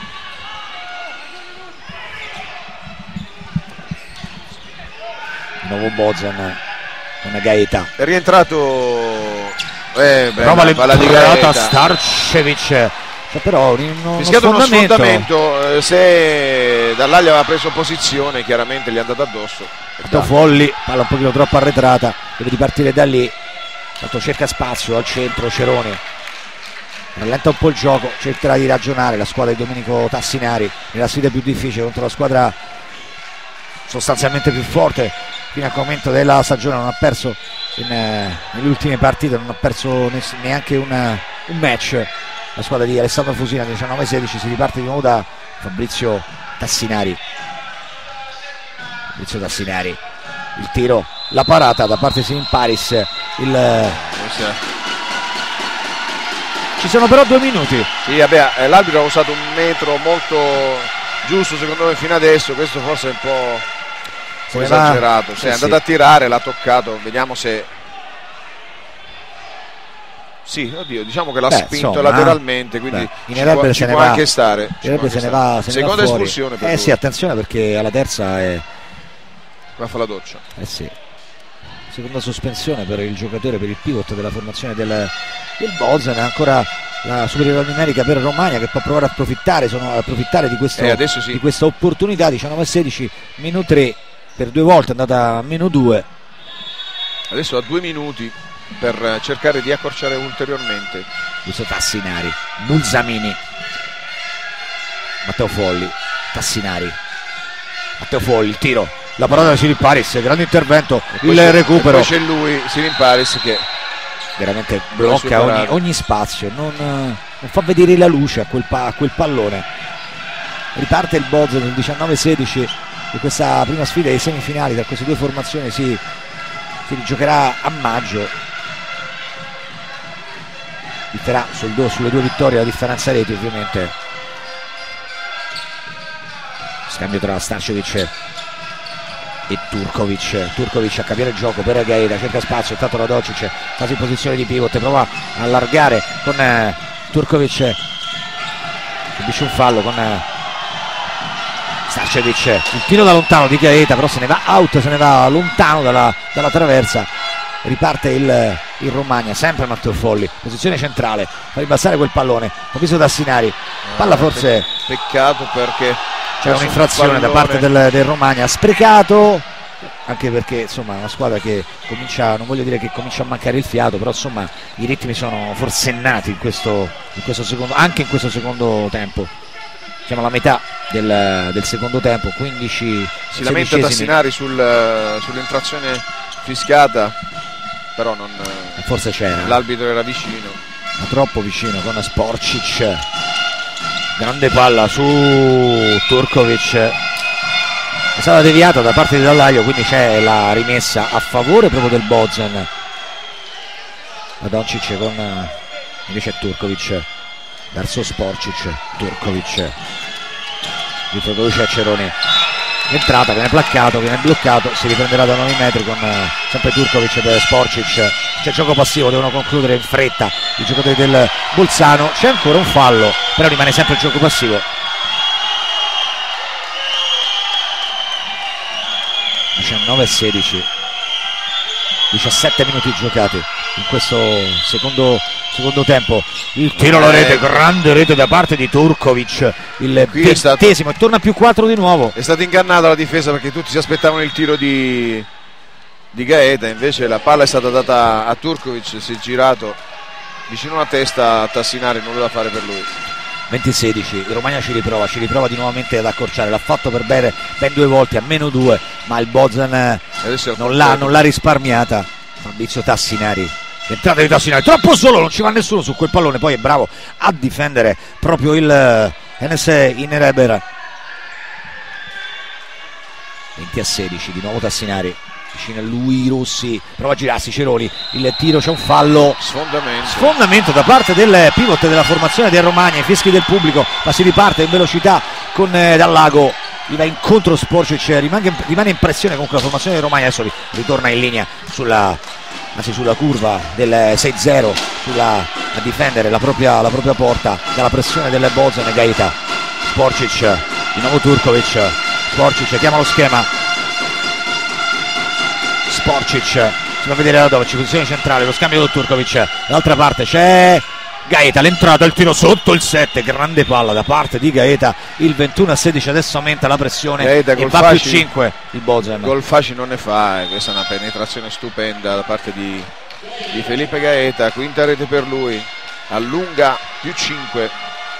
di nuovo Bozen con Gaeta, È rientrato eh, beh, prova la palla di l'entrata Gaeta. Starcevic, cioè, però in uno, Fischiato uno uno sfondamento, sfondamento, eh, se Dall'Aglia aveva preso posizione chiaramente gli è andato addosso. Matteo Folli, palla un pochino troppo arretrata, deve ripartire da lì, tanto cerca spazio al centro Ceroni, rallenta un po' il gioco, cercherà di ragionare la squadra di Domenico Tassinari nella sfida più difficile contro la squadra sostanzialmente più forte fino al momento della stagione. Non ha perso in, eh, nelle ultime partite, non ha perso neanche un, un match la squadra di Alessandro Fusina. Diciannove sedici, si riparte di nuovo da Fabrizio Tassinari. Fabrizio Tassinari, il tiro, la parata da parte di Sirin Paris, il... Ci sono però due minuti. Sì, vabbè, eh, l'arbitro ha usato un metro molto giusto secondo me fino adesso, questo forse è un po', un po' esagerato. Sì, è andato a tirare, l'ha toccato, vediamo se... Sì, oddio, diciamo che l'ha Beh, spinto insomma, lateralmente, quindi beh, ci può, ci può va, anche stare. Ci può anche se ne stare. va, se ne Seconda va fuori. espulsione per Eh lui. sì, attenzione perché alla terza è... Va a fare la doccia. Eh sì. Seconda sospensione per il giocatore, per il pivot della formazione del, del Bozen. Ancora la superiorità numerica per Romagna, che può provare a approfittare, sono, approfittare di, questo, eh, adesso sì. di questa opportunità. Diciannove a sedici, meno tre, per due volte è andata a meno due. Adesso ha due minuti per cercare di accorciare ulteriormente. Questo Tassinari, Bulzamini, Matteo Folli, Tassinari, Matteo Folli, il tiro, la parola di Sirin Paris, grande intervento, il recupero. Poi c'è lui, Sirin Paris, che veramente blocca ogni, ogni spazio, non, non fa vedere la luce a quel, pa, a quel pallone. Riparte il Bozen nel diciannove sedici di questa prima sfida dei semifinali tra queste due formazioni, si, si rigiocherà a maggio. Differà sul do, sulle due vittorie la differenza reti, ovviamente. Scambio tra Starcevic e Turkovic. Turkovic a capire il gioco per Gaeta, cerca spazio, intanto Radocic quasi in posizione di pivot, prova a allargare con eh, Turkovic, subisce un fallo con eh, Starcevic, il tiro da lontano di Gaeta, però se ne va out, se ne va lontano dalla, dalla traversa. Riparte il, il Romagna, sempre Matteo Folli, posizione centrale, fa ribassare quel pallone, ho visto Tassinari, palla forse... Peccato perché c'è un'infrazione un da parte del, del Romagna, sprecato, anche perché insomma è una squadra che comincia, non voglio dire che comincia a mancare il fiato, però insomma i ritmi sono forsennati in questo, in questo secondo, anche in questo secondo tempo. Siamo alla metà del, del secondo tempo, quindici. Si lamenta Tassinari sul, sull'infrazione fischiata, però non, forse c'era, l'arbitro era vicino, ma troppo vicino, con Sporcic, grande palla su Turkovic, è stata deviata da parte di Dallaglio, quindi c'è la rimessa a favore proprio del Bozen. Doncic con invece Turkovic verso Sporcic, Turkovic riproduce a Cerone, l'entrata viene placcato, viene bloccato, si riprenderà da nove metri con eh, sempre Turkovic per Sporcic. C'è gioco passivo, devono concludere in fretta i giocatori del Bolzano, c'è ancora un fallo, però rimane sempre il gioco passivo. diciannove a sedici, diciassette minuti giocati in questo secondo, secondo tempo. Il tiro alla rete, grande rete da parte di Turkovic, il ventesimo, e torna più quattro di nuovo. È stata ingannata la difesa perché tutti si aspettavano il tiro di, di Gaeta, invece la palla è stata data a Turkovic, si è girato vicino alla testa a Tassinari, nulla da fare per lui. venti a sedici, il Romagna ci riprova, ci riprova di nuovamente ad accorciare, l'ha fatto per bene ben due volte a meno due, ma il Bozen non l'ha, non l'ha risparmiata. Fabrizio Tassinari, l'entrata di Tassinari, troppo solo, non ci va nessuno su quel pallone, poi è bravo a difendere proprio il N S Innereber. venti a sedici, di nuovo Tassinari, vicino a lui Rossi, prova a girarsi Ceroni, il tiro, c'è un fallo, sfondamento, sfondamento da parte del pivot della formazione del Romagna, i fischi del pubblico, ma si riparte in velocità con eh, Dallago, gli va incontro Sporcic, rimane, rimane in pressione comunque la formazione del Romagna, adesso ritorna in linea sulla, anzi sulla curva del sei zero, sulla, a difendere la propria, la propria porta dalla pressione del Bozen e Gaeta. Sporcic, di nuovo Turkovic, Sporcic chiama lo schema, Sporcic si fa vedere da dove c'è posizione centrale, lo scambio con Turkovic, dall'altra parte c'è Gaeta, l'entrata, il tiro sotto il sette, grande palla da parte di Gaeta, il ventuno a sedici, adesso aumenta la pressione Gaeta, e va più cinque il Bozen. Gol facile non ne fa, questa è una penetrazione stupenda da parte di, di Felipe Gaeta, quinta rete per lui, allunga più cinque,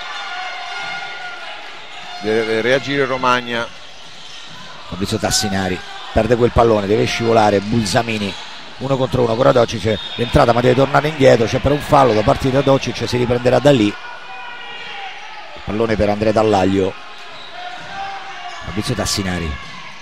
deve reagire Romagna. Fabrizio Tassinari perde quel pallone, deve scivolare Bulzamini, uno contro uno con Radocic, l'entrata ma deve tornare indietro, c'è per un fallo da parte di Radocic, si riprenderà da lì, pallone per Andrea Dallaglio. Fabrizio Tassinari,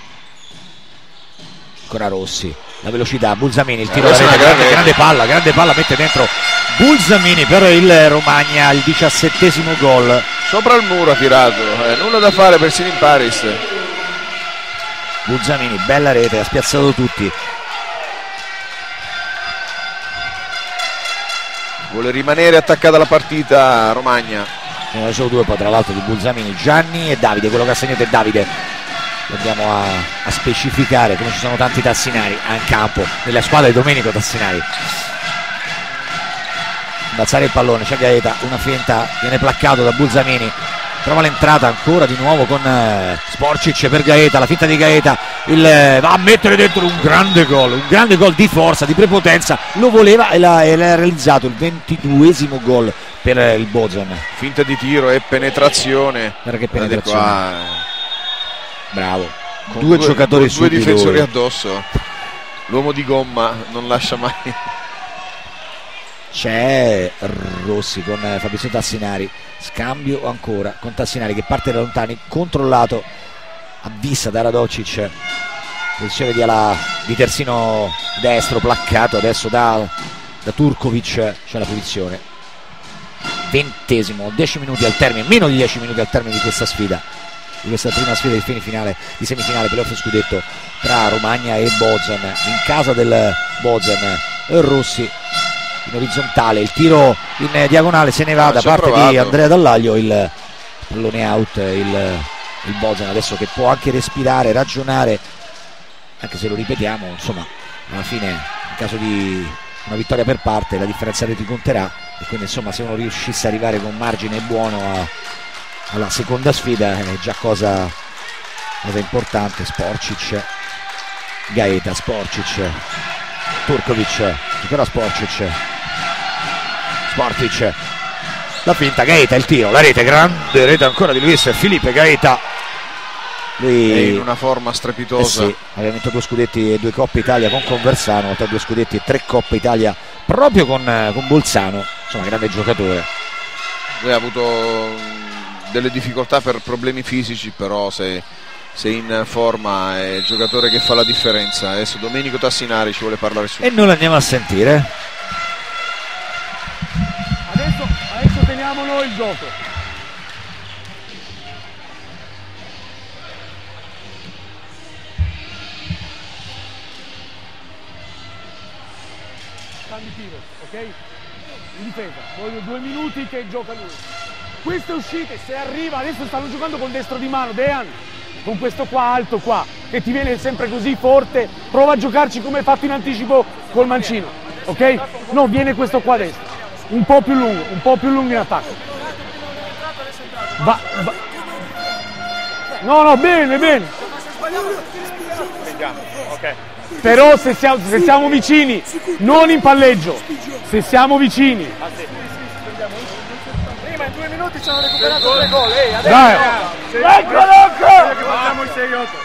ancora Rossi, la velocità, Bulzamini, il tiro eh, da rete, grande, grande rete. palla, grande palla, mette dentro Bulzamini per il Romagna, il diciassettesimo gol. Sopra il muro ha tirato, eh, nulla da fare per Sirin Paris. Bulzamini, bella rete, ha spiazzato tutti. Vuole rimanere attaccata alla partita Romagna. Ce ne sono due poi tra l'altro di Bulzamini, Gianni e Davide, quello che ha segnato è Davide. Lo andiamo a, a specificare, come ci sono tanti Tassinari in campo nella squadra di Domenico Tassinari. balzare il pallone, c'è Gaeta, una finta, viene placcato da Bulzamini, trova l'entrata ancora di nuovo con eh, Sporcic per Gaeta, la finta di Gaeta, il, eh, va a mettere dentro un grande gol, un grande gol di forza, di prepotenza, lo voleva e l'ha, e l'ha realizzato, il ventiduesimo gol per eh, il Bozen. Finta di tiro e penetrazione. Guarda che penetrazione. Qua, bravo. con due, due giocatori con due difensori subidori addosso, l'uomo di gomma non lascia mai. C'è Rossi con eh, Fabrizio Tassinari, scambio ancora con Tassinari che parte da lontani, controllato a vista da Radocic, posizione di, ala, di terzino destro, placcato adesso da, da Turkovic, c'è la posizione. Ventesimo, dieci minuti al termine, meno di dieci minuti al termine di questa sfida, di questa prima sfida di semifinale, di semifinale playoff scudetto tra Romagna e Bozen, in casa del Bozen. Rossi in orizzontale, il tiro in diagonale se ne va da parte provato. di Andrea Dallaglio, il pallone out, il, il Bozen adesso che può anche respirare, ragionare, anche se lo ripetiamo, insomma alla fine in caso di una vittoria per parte la differenza reti conterà, e quindi insomma se uno riuscisse ad arrivare con margine buono a, alla seconda sfida è già cosa, cosa importante. Sporcic, Gaeta, Sporcic, Turkovic, ancora Sporcic, Sporcic, la finta, Gaeta, il tiro, la rete, grande rete ancora di Luis Filipe Gaeta, lui è in una forma strepitosa. Eh sì, aveva vinto due scudetti e due Coppe Italia con Conversano, oltre a due scudetti e tre Coppe Italia proprio con, con Bolzano, insomma grande giocatore. Lui ha avuto delle difficoltà per problemi fisici, però se, se in forma è il giocatore che fa la differenza. Adesso Domenico Tassinari ci vuole parlare su. E noi lo andiamo a sentire. Adesso, adesso teniamo noi il gioco. Di tiro, ok? In difesa, voglio due minuti che gioca lui. Queste uscite, se arriva, adesso stanno giocando con destro di mano, Dejan, con questo qua alto qua, che ti viene sempre così forte, prova a giocarci come hai fatto in anticipo col mancino, ok? No, viene questo qua a destra, un po' più lungo, un po' più lungo in attacco. Va, va. No, no, bene, bene. Ok. Però se siamo, se siamo vicini, non in palleggio, se siamo vicini. Prima in due minuti ci hanno recuperato tre gol, ehi, adesso dai, eccolo, eccolo! Che facciamo i sei otto.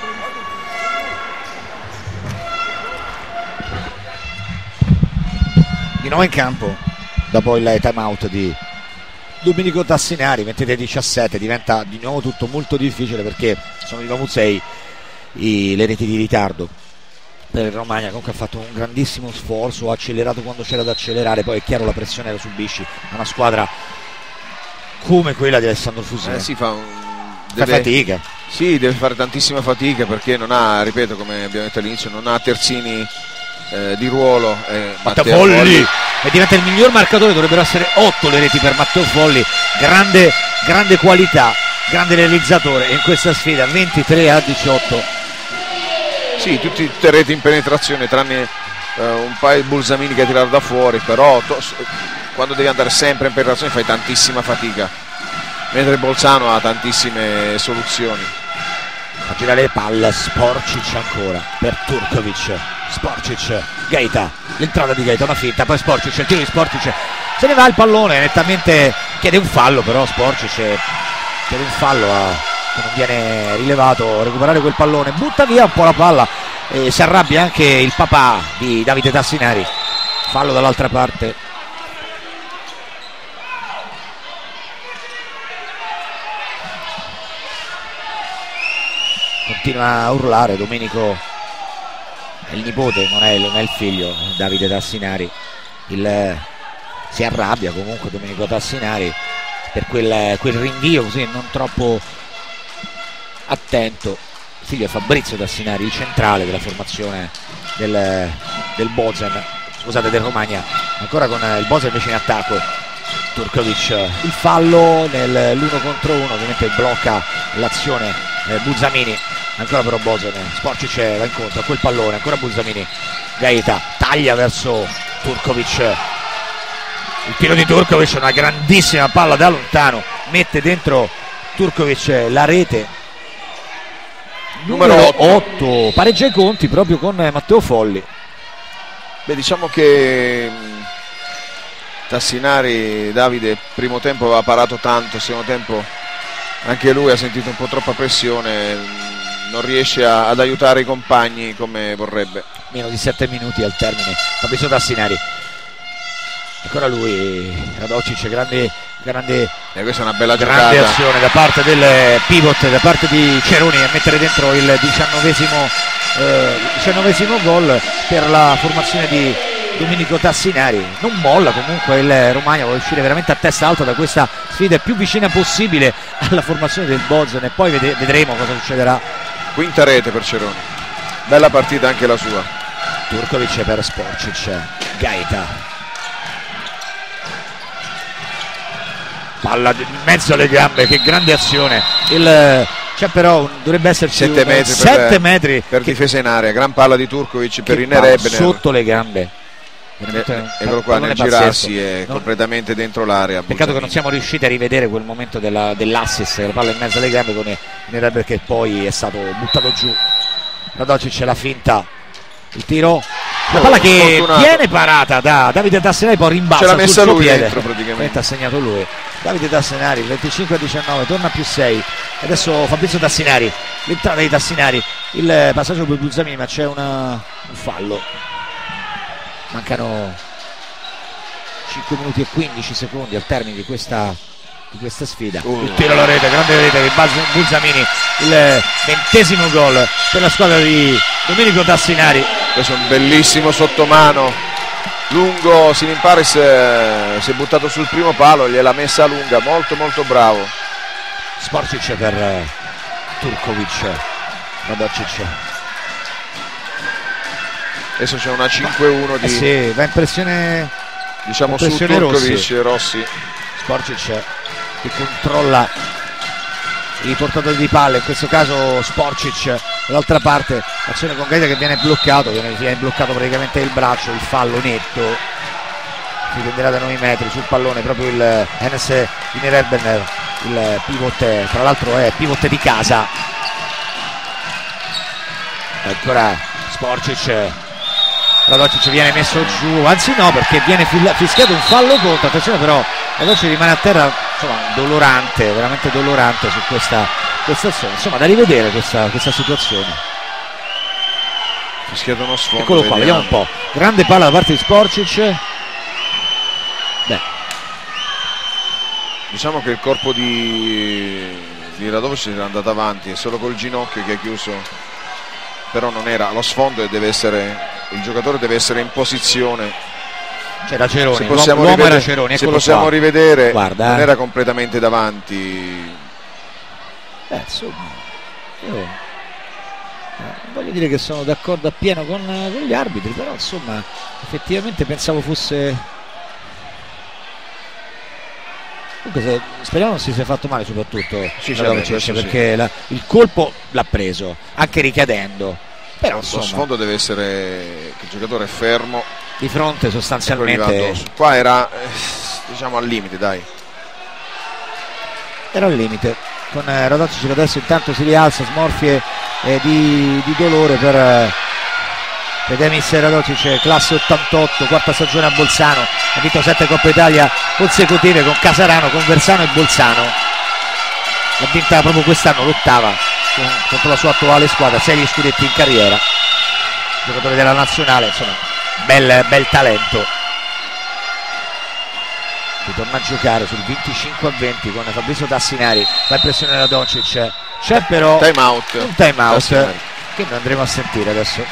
Di nuovo in campo, dopo il time out di Domenico Tassinari, ventitré diciassette, diventa di nuovo tutto molto difficile perché sono di nuovo sei i, le reti di ritardo per il Romagna. Comunque ha fatto un grandissimo sforzo, ha accelerato quando c'era da accelerare, poi è chiaro la pressione la subisci a una squadra come quella di Alessandro Fusina. Eh, si fa, un... deve... fa fatica. Sì, deve fare tantissima fatica perché non ha, ripeto come abbiamo detto all'inizio, non ha terzini eh, di ruolo. eh, Matteo Folli. Folli e diventa il miglior marcatore, dovrebbero essere otto le reti per Matteo Folli, grande, grande qualità, grande realizzatore, e in questa sfida ventitré a diciotto. Sì, tutti, tutte reti in penetrazione tranne uh, un paio di Bulzamini che ha tirato da fuori, però to, quando devi andare sempre in penetrazione fai tantissima fatica, mentre Bolzano ha tantissime soluzioni. A girare le palle Sporcic ancora per Turkovic, Sporcic, Gaeta, l'entrata di Gaeta, una finta, poi Sporcic, il tiro di Sporcic, se ne va il pallone, nettamente chiede un fallo, però Sporcic chiede un fallo a... che non viene rilevato, recuperare quel pallone, butta via un po' la palla, e si arrabbia anche il papà di Davide Tassinari, fallo dall'altra parte. Continua a urlare Domenico, è il nipote, non è, non è il figlio, Davide Tassinari, il, si arrabbia comunque Domenico Tassinari per quel, quel rinvio così non troppo attento. Il figlio è Fabrizio Tassinari, il centrale della formazione del, del Bozen, scusate del Romagna, ancora con il Bozen invece in attacco. Turkovic, il fallo nell'uno contro uno, ovviamente blocca l'azione eh, Bulzamini, ancora però Bozen, Sporcic va incontro a quel pallone, ancora Bulzamini, Gaeta taglia verso Turkovic, Il tiro di Turkovic, una grandissima palla da lontano, mette dentro Turkovic la rete. Numero otto, pareggia i conti proprio con Matteo Folli. Beh, diciamo che Tassinari, Davide, primo tempo aveva parato tanto, secondo tempo anche lui ha sentito un po' troppa pressione, non riesce a, ad aiutare i compagni come vorrebbe. Meno di sette minuti al termine, Fabrizio Tassinari. Ancora lui, Radocic, grande, grande, e questa è una bella grande giocata. azione da parte del pivot, da parte di Ceroni, a mettere dentro il diciannovesimo, eh, diciannovesimo gol per la formazione di Domenico Tassinari. Non molla comunque il Romagna, vuole uscire veramente a testa alta da questa sfida, più vicina possibile alla formazione del Bozen, e poi vede, vedremo cosa succederà. Quinta rete per Ceroni, bella partita anche la sua. Turkovic per Sporcic, Gaeta, palla in mezzo alle gambe, che grande azione. Il, c'è però, dovrebbe esserci sette metri, sette per, metri per che, difesa in area, gran palla di Turkovic per che Iner Ebner. sotto le gambe. Eh, eccolo qua nel girarsi, è non, completamente dentro l'area. Peccato Bulzamini. che non siamo riusciti a rivedere quel momento della, dell'assist, la palla in mezzo alle gambe con Iner Ebner che poi è stato buttato giù. Radocic la finta, il tiro, la palla che fortunato. Viene parata da Davide Tassinari, poi rimbalza ce l'ha messa sul suo lui piede. dentro praticamente. Ha segnato lui. Davide Tassinari, venticinque a diciannove, torna a più sei. Adesso Fabrizio Tassinari, l'entrata di Tassinari, il passaggio per Bulzamini, ma c'è una, un fallo. Mancano cinque minuti e quindici secondi al termine di questa, di questa sfida. Uh. Il tiro alla rete, grande rete di Bulzamini, il ventesimo gol per la squadra di Domenico Tassinari. Questo è un bellissimo sottomano lungo. Silimparis eh, si è buttato sul primo palo, gliel'ha messa lunga, molto molto bravo. Sporcic per eh, Turkovic, Radocic. Adesso c'è una cinque uno di eh sì, va in pressione, diciamo in pressione su Turkovic, Rossi. Rossi. Sporcic che controlla i portatori di palle, in questo caso Sporcic dall'altra parte, azione con Gaeta che viene bloccato, viene, viene bloccato praticamente il braccio, il fallo netto, si prenderà da nove metri sul pallone proprio il Enes Inerebbener, il pivot, tra l'altro è pivot di casa. Ancora Sporcic, Radocic viene messo giù, anzi no, perché viene fischiato un fallo contro, attenzione però Radocic rimane a terra, insomma dolorante, veramente dolorante su questa, questa azione, insomma da rivedere questa, questa situazione. Fischiato uno sfondo, eccolo qua, vediamo un po', grande palla da parte di Sporcic. Beh, diciamo che il corpo di, di Radocic era andato avanti, è solo col ginocchio che ha chiuso, però non era allo sfondo e deve essere, il giocatore deve essere in posizione. C'era Ceroni, se possiamo, l'uomo rivedere, era Ceroni, se possiamo qua. rivedere, guarda, non eh. era completamente davanti. Eh, insomma, io eh, voglio dire che sono d'accordo appieno con, con gli arbitri, però insomma effettivamente pensavo fosse, comunque se, speriamo non si sia fatto male, soprattutto sì, Radocic, sì, perché sì. La, il colpo l'ha preso anche ricadendo, però insomma, lo sfondo deve essere che il giocatore è fermo di fronte sostanzialmente, qua era eh, diciamo al limite, dai, era al limite con eh, Radocic che adesso intanto si rialza, smorfie eh, di, di dolore per eh, per Demis Radocic, classe ottantotto, quarta stagione a Bolzano, ha vinto sette Coppe Italia consecutive con Casarano, con Versano e Bolzano, l'ha vinta proprio quest'anno, l'ottava con, contro la sua attuale squadra, sei scudetti in carriera, giocatore della nazionale, insomma bel, bel talento. Ritorna a giocare sul venticinque a venti con Fabrizio Tassinari, fa impressione Radocic, c'è però time out. un time out Tassinari, che noi andremo a sentire adesso.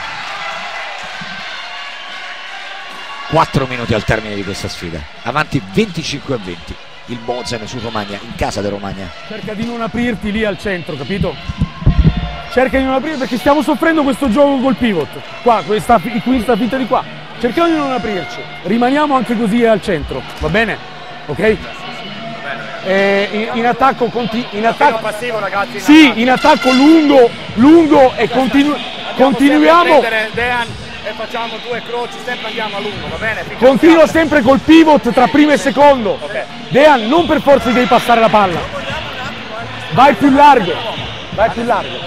quattro minuti al termine di questa sfida, avanti venticinque a venti il Bozen su Romagna, in casa di Romagna. Cerca di non aprirti lì al centro, capito? Cerca di non aprire, perché stiamo soffrendo questo gioco col pivot qua, questa, questa finta di qua, cerchiamo di non aprirci, rimaniamo anche così al centro, va bene? Ok? Eh, in, in attacco conti, in attacco passivo, ragazzi, in sì, attacco. in attacco lungo lungo e continu, continuiamo Dean e facciamo due croci, sempre andiamo a lungo, va bene? Finché Continua non sempre col pivot tra primo e secondo. Ok. Dean, non per forza devi passare la palla. Vai più largo. Vai più largo.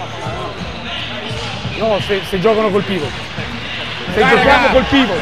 No, se, se giocano col pivot. Se Dai, giochiamo raga. col pivot.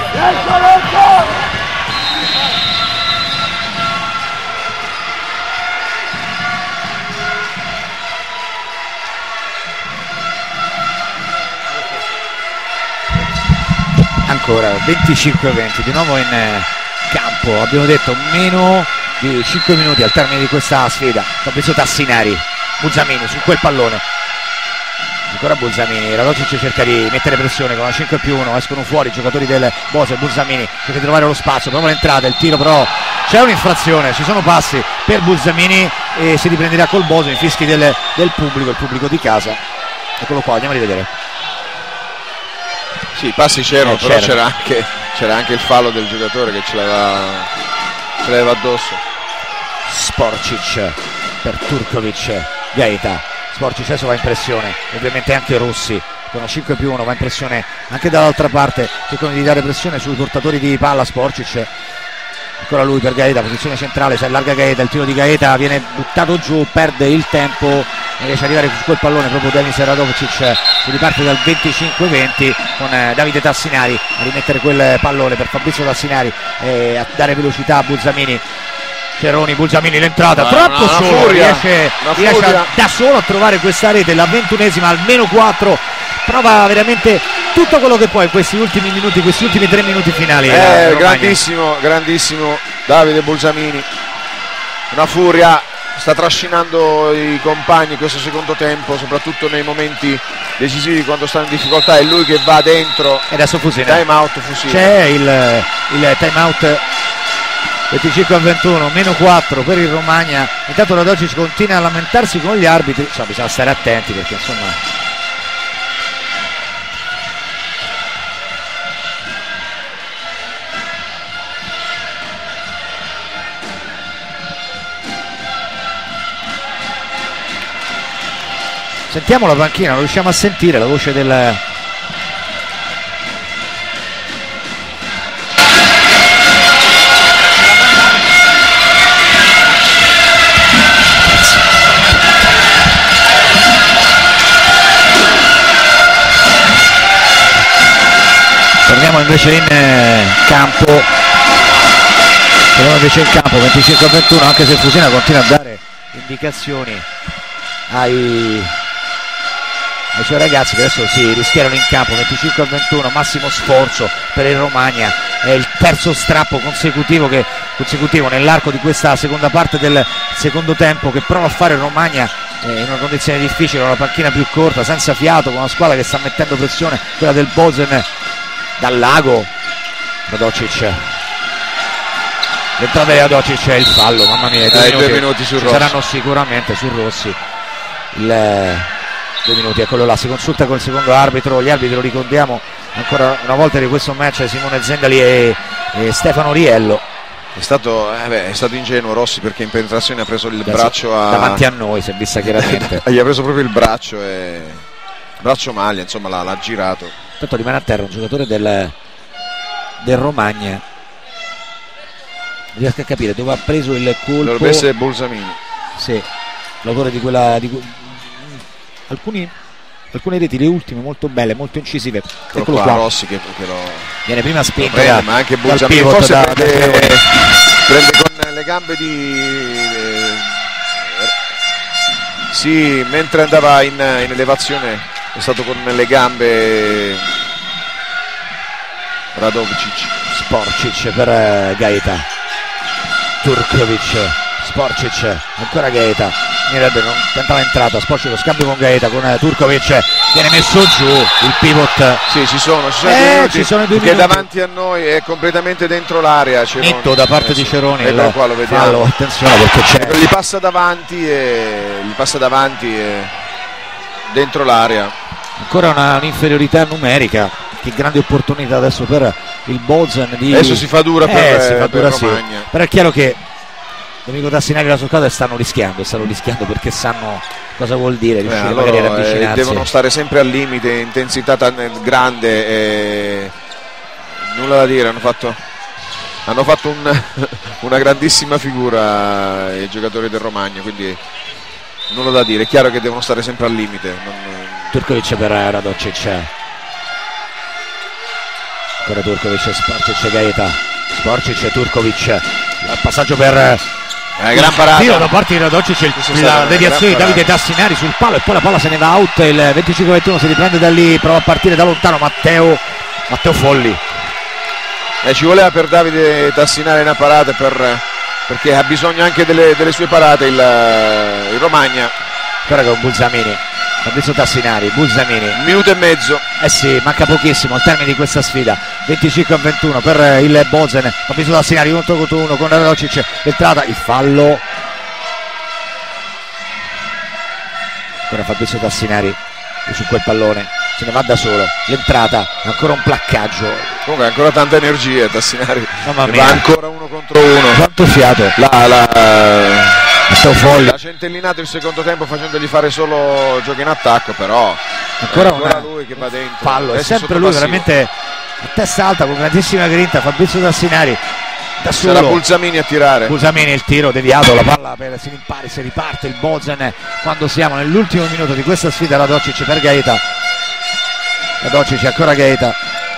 Ancora venticinque a venti, di nuovo in eh, campo, abbiamo detto meno di cinque minuti al termine di questa sfida. Fabrizio Tassinari, Buzzamini su quel pallone, ancora Buzzamini, Radocic cerca di mettere pressione con la cinque più uno, escono fuori i giocatori del Bose, Buzzamini cerca di trovare lo spazio, prova l'entrata, il tiro però c'è un'infrazione, ci sono passi per Buzzamini e si riprenderà col Bose, i fischi del, del pubblico, il pubblico di casa. Eccolo qua, andiamo a rivedere. Sì, i passi c'erano, Eh, però c'erano. c'era anche, c'era anche il fallo del giocatore che ce l'aveva, ce l'aveva addosso. Sporcic per Turkovic, Gaeta, Sporcic adesso va in pressione, ovviamente anche Rossi con la cinque più uno va in pressione anche dall'altra parte, cercano di dare pressione sui portatori di palla. Sporcic, ancora lui per Gaeta, posizione centrale, si allarga Gaeta, il tiro di Gaeta viene buttato giù, perde il tempo, riesce ad arrivare su quel pallone proprio Denis Radocic, si riparte dal venticinque venti con eh, Davide Tassinari a rimettere quel pallone per Fabrizio Tassinari e a dare velocità a Buzzamini. Ceroni, Buzzamini l'entrata, Ma troppo una solo, furia, riesce, una riesce furia. a- da solo a trovare questa rete, la ventunesima al meno quattro, prova veramente tutto quello che può in questi ultimi minuti, questi ultimi tre minuti finali. la Eh, Romagna. grandissimo, grandissimo Davide Buzzamini, una furia, sta trascinando i compagni in questo secondo tempo, soprattutto nei momenti decisivi quando stanno in difficoltà, è lui che va dentro. E adesso Fusina. Time out Fusina. C'è il, il time out venticinque a ventuno, meno quattro per il Romagna. Intanto Radocic continua a lamentarsi con gli arbitri, insomma, bisogna stare attenti perché insomma sentiamo la panchina, non riusciamo a sentire la voce del torniamo invece in eh, campo torniamo invece in campo venticinque a ventuno, anche se Fusina continua a dare indicazioni ai, ai suoi ragazzi che adesso si rischierano in campo. Venticinque a ventuno, massimo sforzo per il Romagna, è il terzo strappo consecutivo, che, consecutivo nell'arco di questa seconda parte del secondo tempo che prova a fare il Romagna eh, in una condizione difficile, con la panchina più corta, senza fiato, con una squadra che sta mettendo pressione, quella del Bozen. Dal lago Radocic, l'entrata di Radocic è il fallo, mamma mia, i due Eh, minuti, due minuti su ci Rossi. saranno sicuramente su Rossi. Il, eh, due minuti, eccolo là, si consulta col secondo arbitro, gli arbitri lo ricordiamo ancora una volta di questo match, Simone Zendali e, e Stefano Riello. È stato, eh beh, è stato ingenuo Rossi, perché in penetrazione ha preso il Da- braccio a... davanti a noi, si è vista chiaramente. gli ha preso proprio il braccio e braccio maglia, insomma l'ha, l'ha girato. Tanto rimane a terra un giocatore del, del Romagna, non riesco a capire dove ha preso il colpo. Dovrebbe essere Buzzamini. Sì, l'autore di quella di, alcuni, alcune reti, le ultime molto belle, molto incisive. Eccolo Eccolo qua, qua, Rossi che, che lo, viene prima lo spinto prende, da, ma anche dal Buzzamini pivot, forse da- prende, da- prende con le gambe di eh, sì, mentre andava in, in elevazione è stato con le gambe Radocic. Sporcic per eh, Gaeta, Turkovic, Sporcic, ancora Gaeta, Mirador non tentava l'entrata, Sporcic lo scambio con Gaeta, con eh, Turkovic, viene messo giù il pivot. Sì, ci sono, ci sono, Eh, i due minuti, ci sono i due perché minuti. davanti a noi è completamente dentro l'area. Ceroni. Netto da parte Eh, di sì. Ceroni, Eccolo il qua, lo vediamo. fallo, attenzione perché c'è Gli passa davanti e gli passa davanti e dentro l'area. ancora una, un'inferiorità numerica. Che grande opportunità adesso per il Bozen di... Adesso si fa dura per, eh, si fa per dura, sì. Romagna. Però è chiaro che Domenico Tassinari e la sua squadra stanno rischiando stanno rischiando perché sanno cosa vuol dire riuscire eh, magari ad loro, eh, avvicinarsi. devono stare sempre al limite, intensità tan- grande, e nulla da dire, hanno fatto, hanno fatto un, una grandissima figura i giocatori del Romagna, quindi nulla da dire, è chiaro che devono stare sempre al limite. Non... Turkovic per Radocic, ancora Turkovic, Sporcic, Gaeta, Sporcic, Turkovic, passaggio per eh, gran parata, tiro da parte di Radocic, il, la deviazione di Davide Tassinari sul palo e poi la palla se ne va out, il venticinque ventuno si riprende da lì, prova a partire da lontano Matteo Matteo Folli. Eh, ci voleva per Davide Tassinari una parata, per, perché ha bisogno anche delle, delle sue parate il, il Romagna. Ancora con Bulzamini, Fabrizio Tassinari, Bulzamini. Un minuto e mezzo. Eh sì, manca pochissimo al termine di questa sfida. venticinque a ventuno per il Bozen. Fabrizio Tassinari uno contro uno con Radocic, l'entrata, il fallo. Ancora Fabrizio Tassinari su quel pallone, se ne va da solo, l'entrata, ancora un placcaggio. Comunque ancora tanta energia Tassinari, mamma ne mia, va ancora uno contro uno. Quanto fiato. La, la, Folli. ha centellinato il secondo tempo facendogli fare solo giochi in attacco, però ancora, ancora una, lui che va dentro. Fallo, è Adesso sempre lui veramente a testa alta con grandissima grinta. Fabrizio Tassinari da solo. Sarà Bulzamini a tirare. Bulzamini, il tiro deviato, la palla per si rimpari, si riparte il Bozen quando siamo nell'ultimo minuto di questa sfida. Radocic per Gaeta, Radocic ancora Gaeta,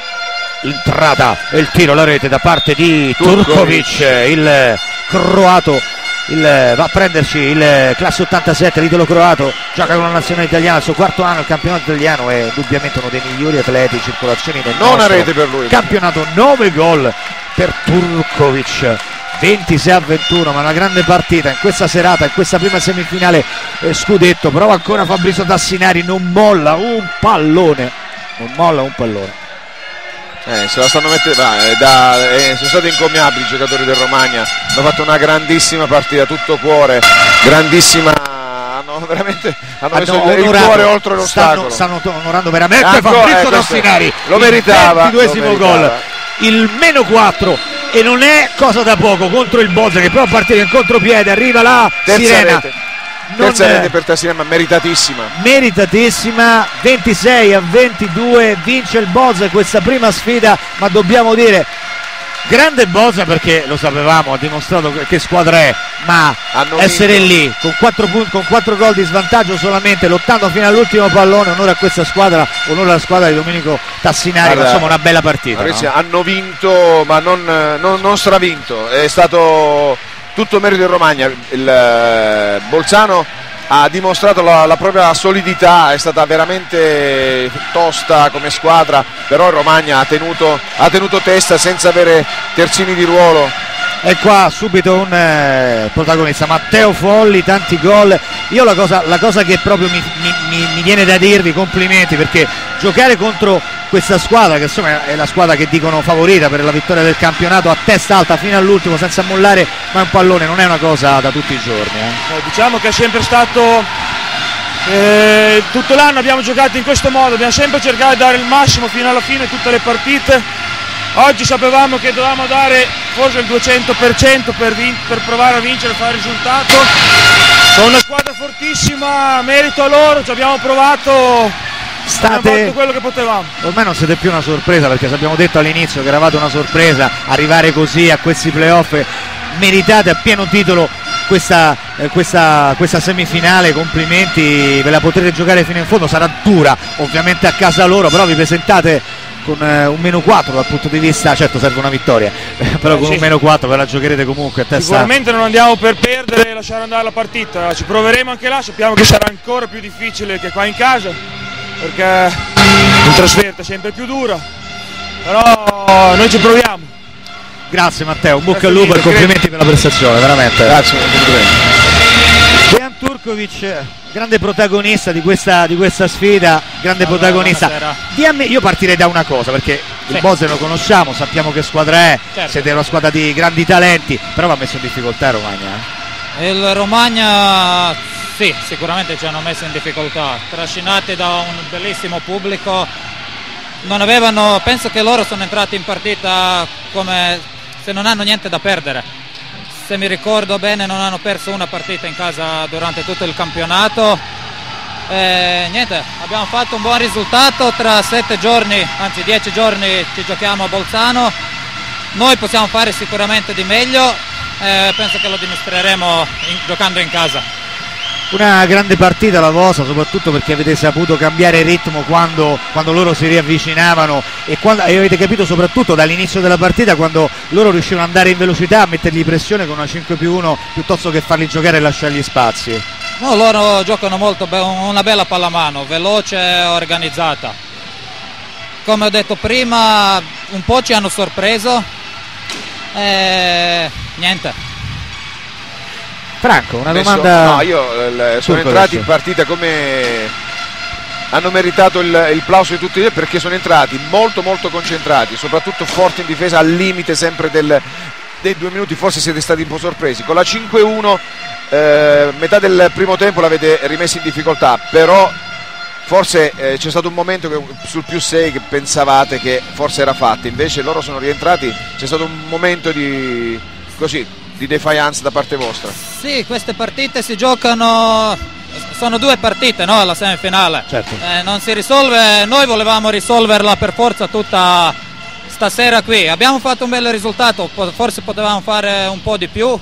l'entrata e il tiro alla rete da parte di Turkovic, Turkovic il croato. Il, va a prenderci il classe ottantasette, l'idolo croato, gioca con la nazionale italiana, il suo quarto anno, il campionato italiano, è indubbiamente uno dei migliori atleti in circolazione nel non a nostro rete per lui. Campionato. Nove gol per Turkovic, ventisei a ventuno, ma una grande partita in questa serata, in questa prima semifinale eh, scudetto. Prova ancora Fabrizio Tassinari, non molla un pallone, non molla un pallone. Eh, se la stanno mettendo, eh, da, eh, sono stati incommiabili i giocatori del Romagna, hanno fatto una grandissima partita, tutto cuore, grandissima, hanno veramente hanno messo hanno il, il cuore oltre l'ostacolo. Stanno, stanno onorando veramente Ecco, Fabrizio eh, Tassinari, lo meritava, il ventiduesimo gol, il meno quattro, e non è cosa da poco contro il Bozen che prova a partire in contropiede, arriva la terza sirena. Rete. Terza rete per Tassinari, ma meritatissima. Meritatissima, ventisei a ventidue, vince il Bozen questa prima sfida, ma dobbiamo dire grande Bozen perché lo sapevamo, ha dimostrato che squadra è, ma Hanno essere vinto. lì con quattro punti, con quattro gol di svantaggio solamente, lottando fino all'ultimo pallone, onore a questa squadra, onore alla squadra di Domenico Tassinari. Allora, ma insomma una bella partita, Maurizio, no? hanno vinto ma non, non, non stravinto, è stato tutto merito del Romagna. Il eh, Bolzano ha dimostrato la, la propria solidità, è stata veramente tosta come squadra, però il Romagna ha tenuto, ha tenuto testa senza avere terzini di ruolo. E qua subito un eh, protagonista, Matteo Folli, tanti gol. Io la cosa, la cosa che proprio mi, mi, mi, mi viene da dirvi, complimenti, perché giocare contro questa squadra, che insomma è la squadra che dicono favorita per la vittoria del campionato, a testa alta fino all'ultimo senza mollare mai un pallone, non è una cosa da tutti i giorni, eh. Eh, diciamo che è sempre stato eh, tutto l'anno abbiamo giocato in questo modo, abbiamo sempre cercato di dare il massimo fino alla fine tutte le partite. Oggi sapevamo che dovevamo dare forse il duecento per cento per, vin- per provare a vincere e fare il risultato. Sono una squadra fortissima, merito a loro, ci abbiamo provato, State... abbiamo fatto quello che potevamo. Ormai non siete più una sorpresa, perché se abbiamo detto all'inizio che eravate una sorpresa, arrivare così a questi playoff, meritate a pieno titolo questa, eh, questa, questa semifinale, complimenti, ve la potrete giocare fino in fondo, sarà dura ovviamente a casa loro, però vi presentate con eh, un meno quattro dal punto di vista, certo serve una vittoria, però eh, con sì. un meno quattro ve la giocherete comunque a testa. Sicuramente non andiamo per perdere e lasciare andare la partita, ci proveremo anche là, sappiamo che sarà ancora più difficile che qua in casa, perché in trasferta è sempre più dura, però noi ci proviamo. Grazie Matteo, un bocca Grazie al lupo e mille, complimenti per la prestazione, veramente. Grazie. Dejan Turkovic, grande protagonista di questa, di questa sfida, grande Allora, protagonista. buonasera. Di a me, io partirei da una cosa, perché Sì. il Bozen lo conosciamo, sappiamo che squadra è, Certo. siete una squadra di grandi talenti, però va messo in difficoltà il Romagna. eh. Il Romagna sì, sicuramente ci hanno messo in difficoltà, trascinati da un bellissimo pubblico. Non avevano, penso che loro sono entrati in partita come se non hanno niente da perdere. Se mi ricordo bene non hanno perso una partita in casa durante tutto il campionato Eh, niente, abbiamo fatto un buon risultato, tra sette giorni, anzi dieci giorni ci giochiamo a Bolzano, noi possiamo fare sicuramente di meglio, eh, penso che lo dimostreremo in, giocando in casa. Una grande partita la vostra, soprattutto perché avete saputo cambiare ritmo quando, quando loro si riavvicinavano e, quando, e avete capito soprattutto dall'inizio della partita quando loro riuscivano ad andare in velocità a mettergli pressione con una cinque più uno piuttosto che farli giocare e lasciargli spazi. No, loro giocano molto be- una bella pallamano, veloce e organizzata. Come ho detto prima, un po' ci hanno sorpreso e niente. Franco, una Messo, domanda. No, io l- sono entrati in partita come hanno meritato il, il plauso di tutti perché sono entrati molto molto concentrati, soprattutto forti in difesa, al limite sempre del, dei due minuti, forse siete stati un po' sorpresi. Con la cinque uno eh, metà del primo tempo l'avete rimessa in difficoltà, però forse eh, c'è stato un momento che, sul più sei che pensavate che forse era fatta, invece loro sono rientrati, c'è stato un momento di così di defiance da parte vostra. Sì, queste partite si giocano, sono due partite, no? La semifinale. Certo. Eh, non si risolve, noi volevamo risolverla per forza tutta stasera qui. Abbiamo fatto un bel risultato, forse potevamo fare un po' di più,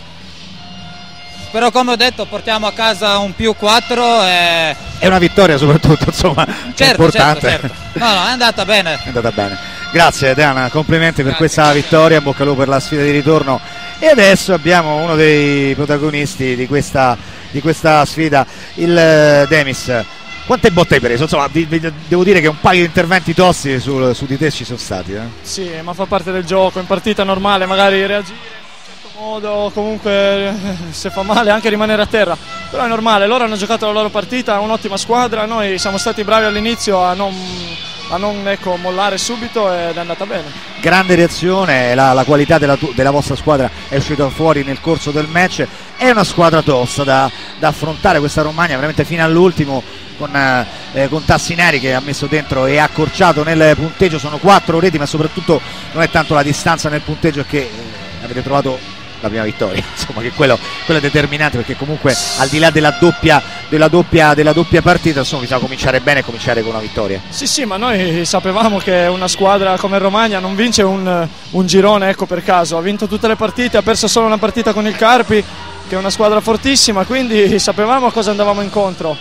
però come ho detto portiamo a casa un più quattro e... È una vittoria soprattutto, insomma, certo, è importante. Certo, certo. No, no, è andata bene. È andata bene. Grazie Deana, complimenti per Grazie. questa vittoria, bocca al lupo per la sfida di ritorno. E adesso abbiamo uno dei protagonisti di questa, di questa sfida, il uh, Demis. Quante botte hai preso? Insomma, vi, vi, devo dire che un paio di interventi tosti su, su di te ci sono stati. Eh? Sì, ma fa parte del gioco, in partita normale magari reagire in un certo modo, comunque se fa male anche rimanere a terra. Però è normale, loro hanno giocato la loro partita, un'ottima squadra, noi siamo stati bravi all'inizio a non... a non ecco, mollare subito ed è andata bene. Grande reazione, la, la qualità della, della vostra squadra è uscita fuori nel corso del match, è una squadra tosta da, da affrontare questa Romagna veramente fino all'ultimo con, eh, con Tassinari che ha messo dentro e ha accorciato nel punteggio, sono quattro reti ma soprattutto non è tanto la distanza nel punteggio, è che eh, avete trovato la prima vittoria, insomma, che quello, quello è determinante, perché comunque al di là della doppia, della doppia, della doppia partita, insomma, bisogna cominciare bene e cominciare con una vittoria. Sì, sì, ma noi sapevamo che una squadra come Romagna non vince un, un girone, ecco, per caso, ha vinto tutte le partite, ha perso solo una partita con il Carpi, che è una squadra fortissima, quindi sapevamo a cosa andavamo incontro.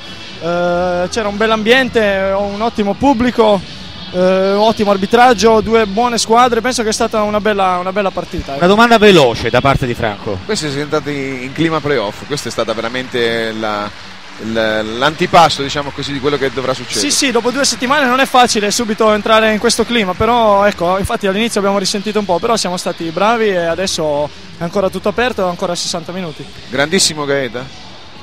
Eh, c'era un bel ambiente, un ottimo pubblico. Uh, ottimo arbitraggio, due buone squadre, penso che è stata una bella, una bella partita. Una domanda veloce da parte di Franco. Questi siete entrati in clima playoff, questa è stata veramente la, la, l'antipasto, diciamo così, di quello che dovrà succedere. Sì, sì, dopo due settimane non è facile subito entrare in questo clima, però ecco, infatti all'inizio abbiamo risentito un po', però siamo stati bravi e adesso è ancora tutto aperto, ancora sessanta minuti. Grandissimo Gaeta.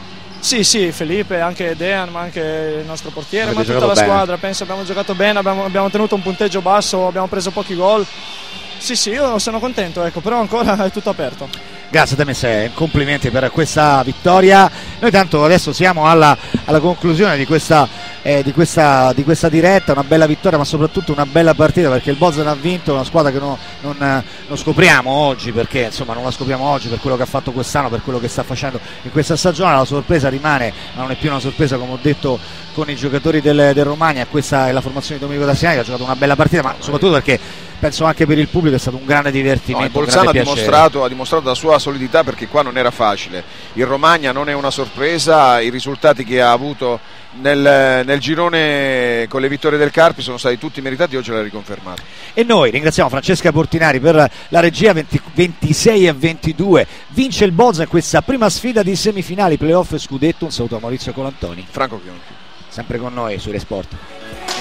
Sì, sì, Felipe, anche Dean, ma anche il nostro portiere, Avete ma tutta la bene. squadra, penso abbiamo giocato bene, abbiamo, abbiamo tenuto un punteggio basso, abbiamo preso pochi gol. Sì, sì, io sono contento, ecco, però ancora è tutto aperto. Grazie a te Messe, complimenti per questa vittoria. Noi tanto adesso siamo alla, alla conclusione di questa, eh, di, questa, di questa diretta, una bella vittoria ma soprattutto una bella partita, perché il Bolzano ha vinto, una squadra che no, non, non scopriamo oggi, perché insomma non la scopriamo oggi per quello che ha fatto quest'anno, per quello che sta facendo in questa stagione. La sorpresa rimane, ma non è più una sorpresa, come ho detto, con i giocatori del, del Romagna. Questa è la formazione di Domenico Tassinari, che ha giocato una bella partita, ma soprattutto perché penso anche per il pubblico è stato un grande divertimento. No, il Bolzano ha dimostrato, ha dimostrato la sua solidità, perché qua non era facile. Il Romagna non è una sorpresa, i risultati che ha avuto nel, nel girone con le vittorie del Carpi sono stati tutti meritati, oggi l'ha riconfermato. E noi ringraziamo Francesca Portinari per la regia. venti, ventisei a ventidue vince il Bolzano in questa prima sfida di semifinali playoff e scudetto. Un saluto a Maurizio Colantoni, Franco Chionchi, sempre con noi su Rai Sport.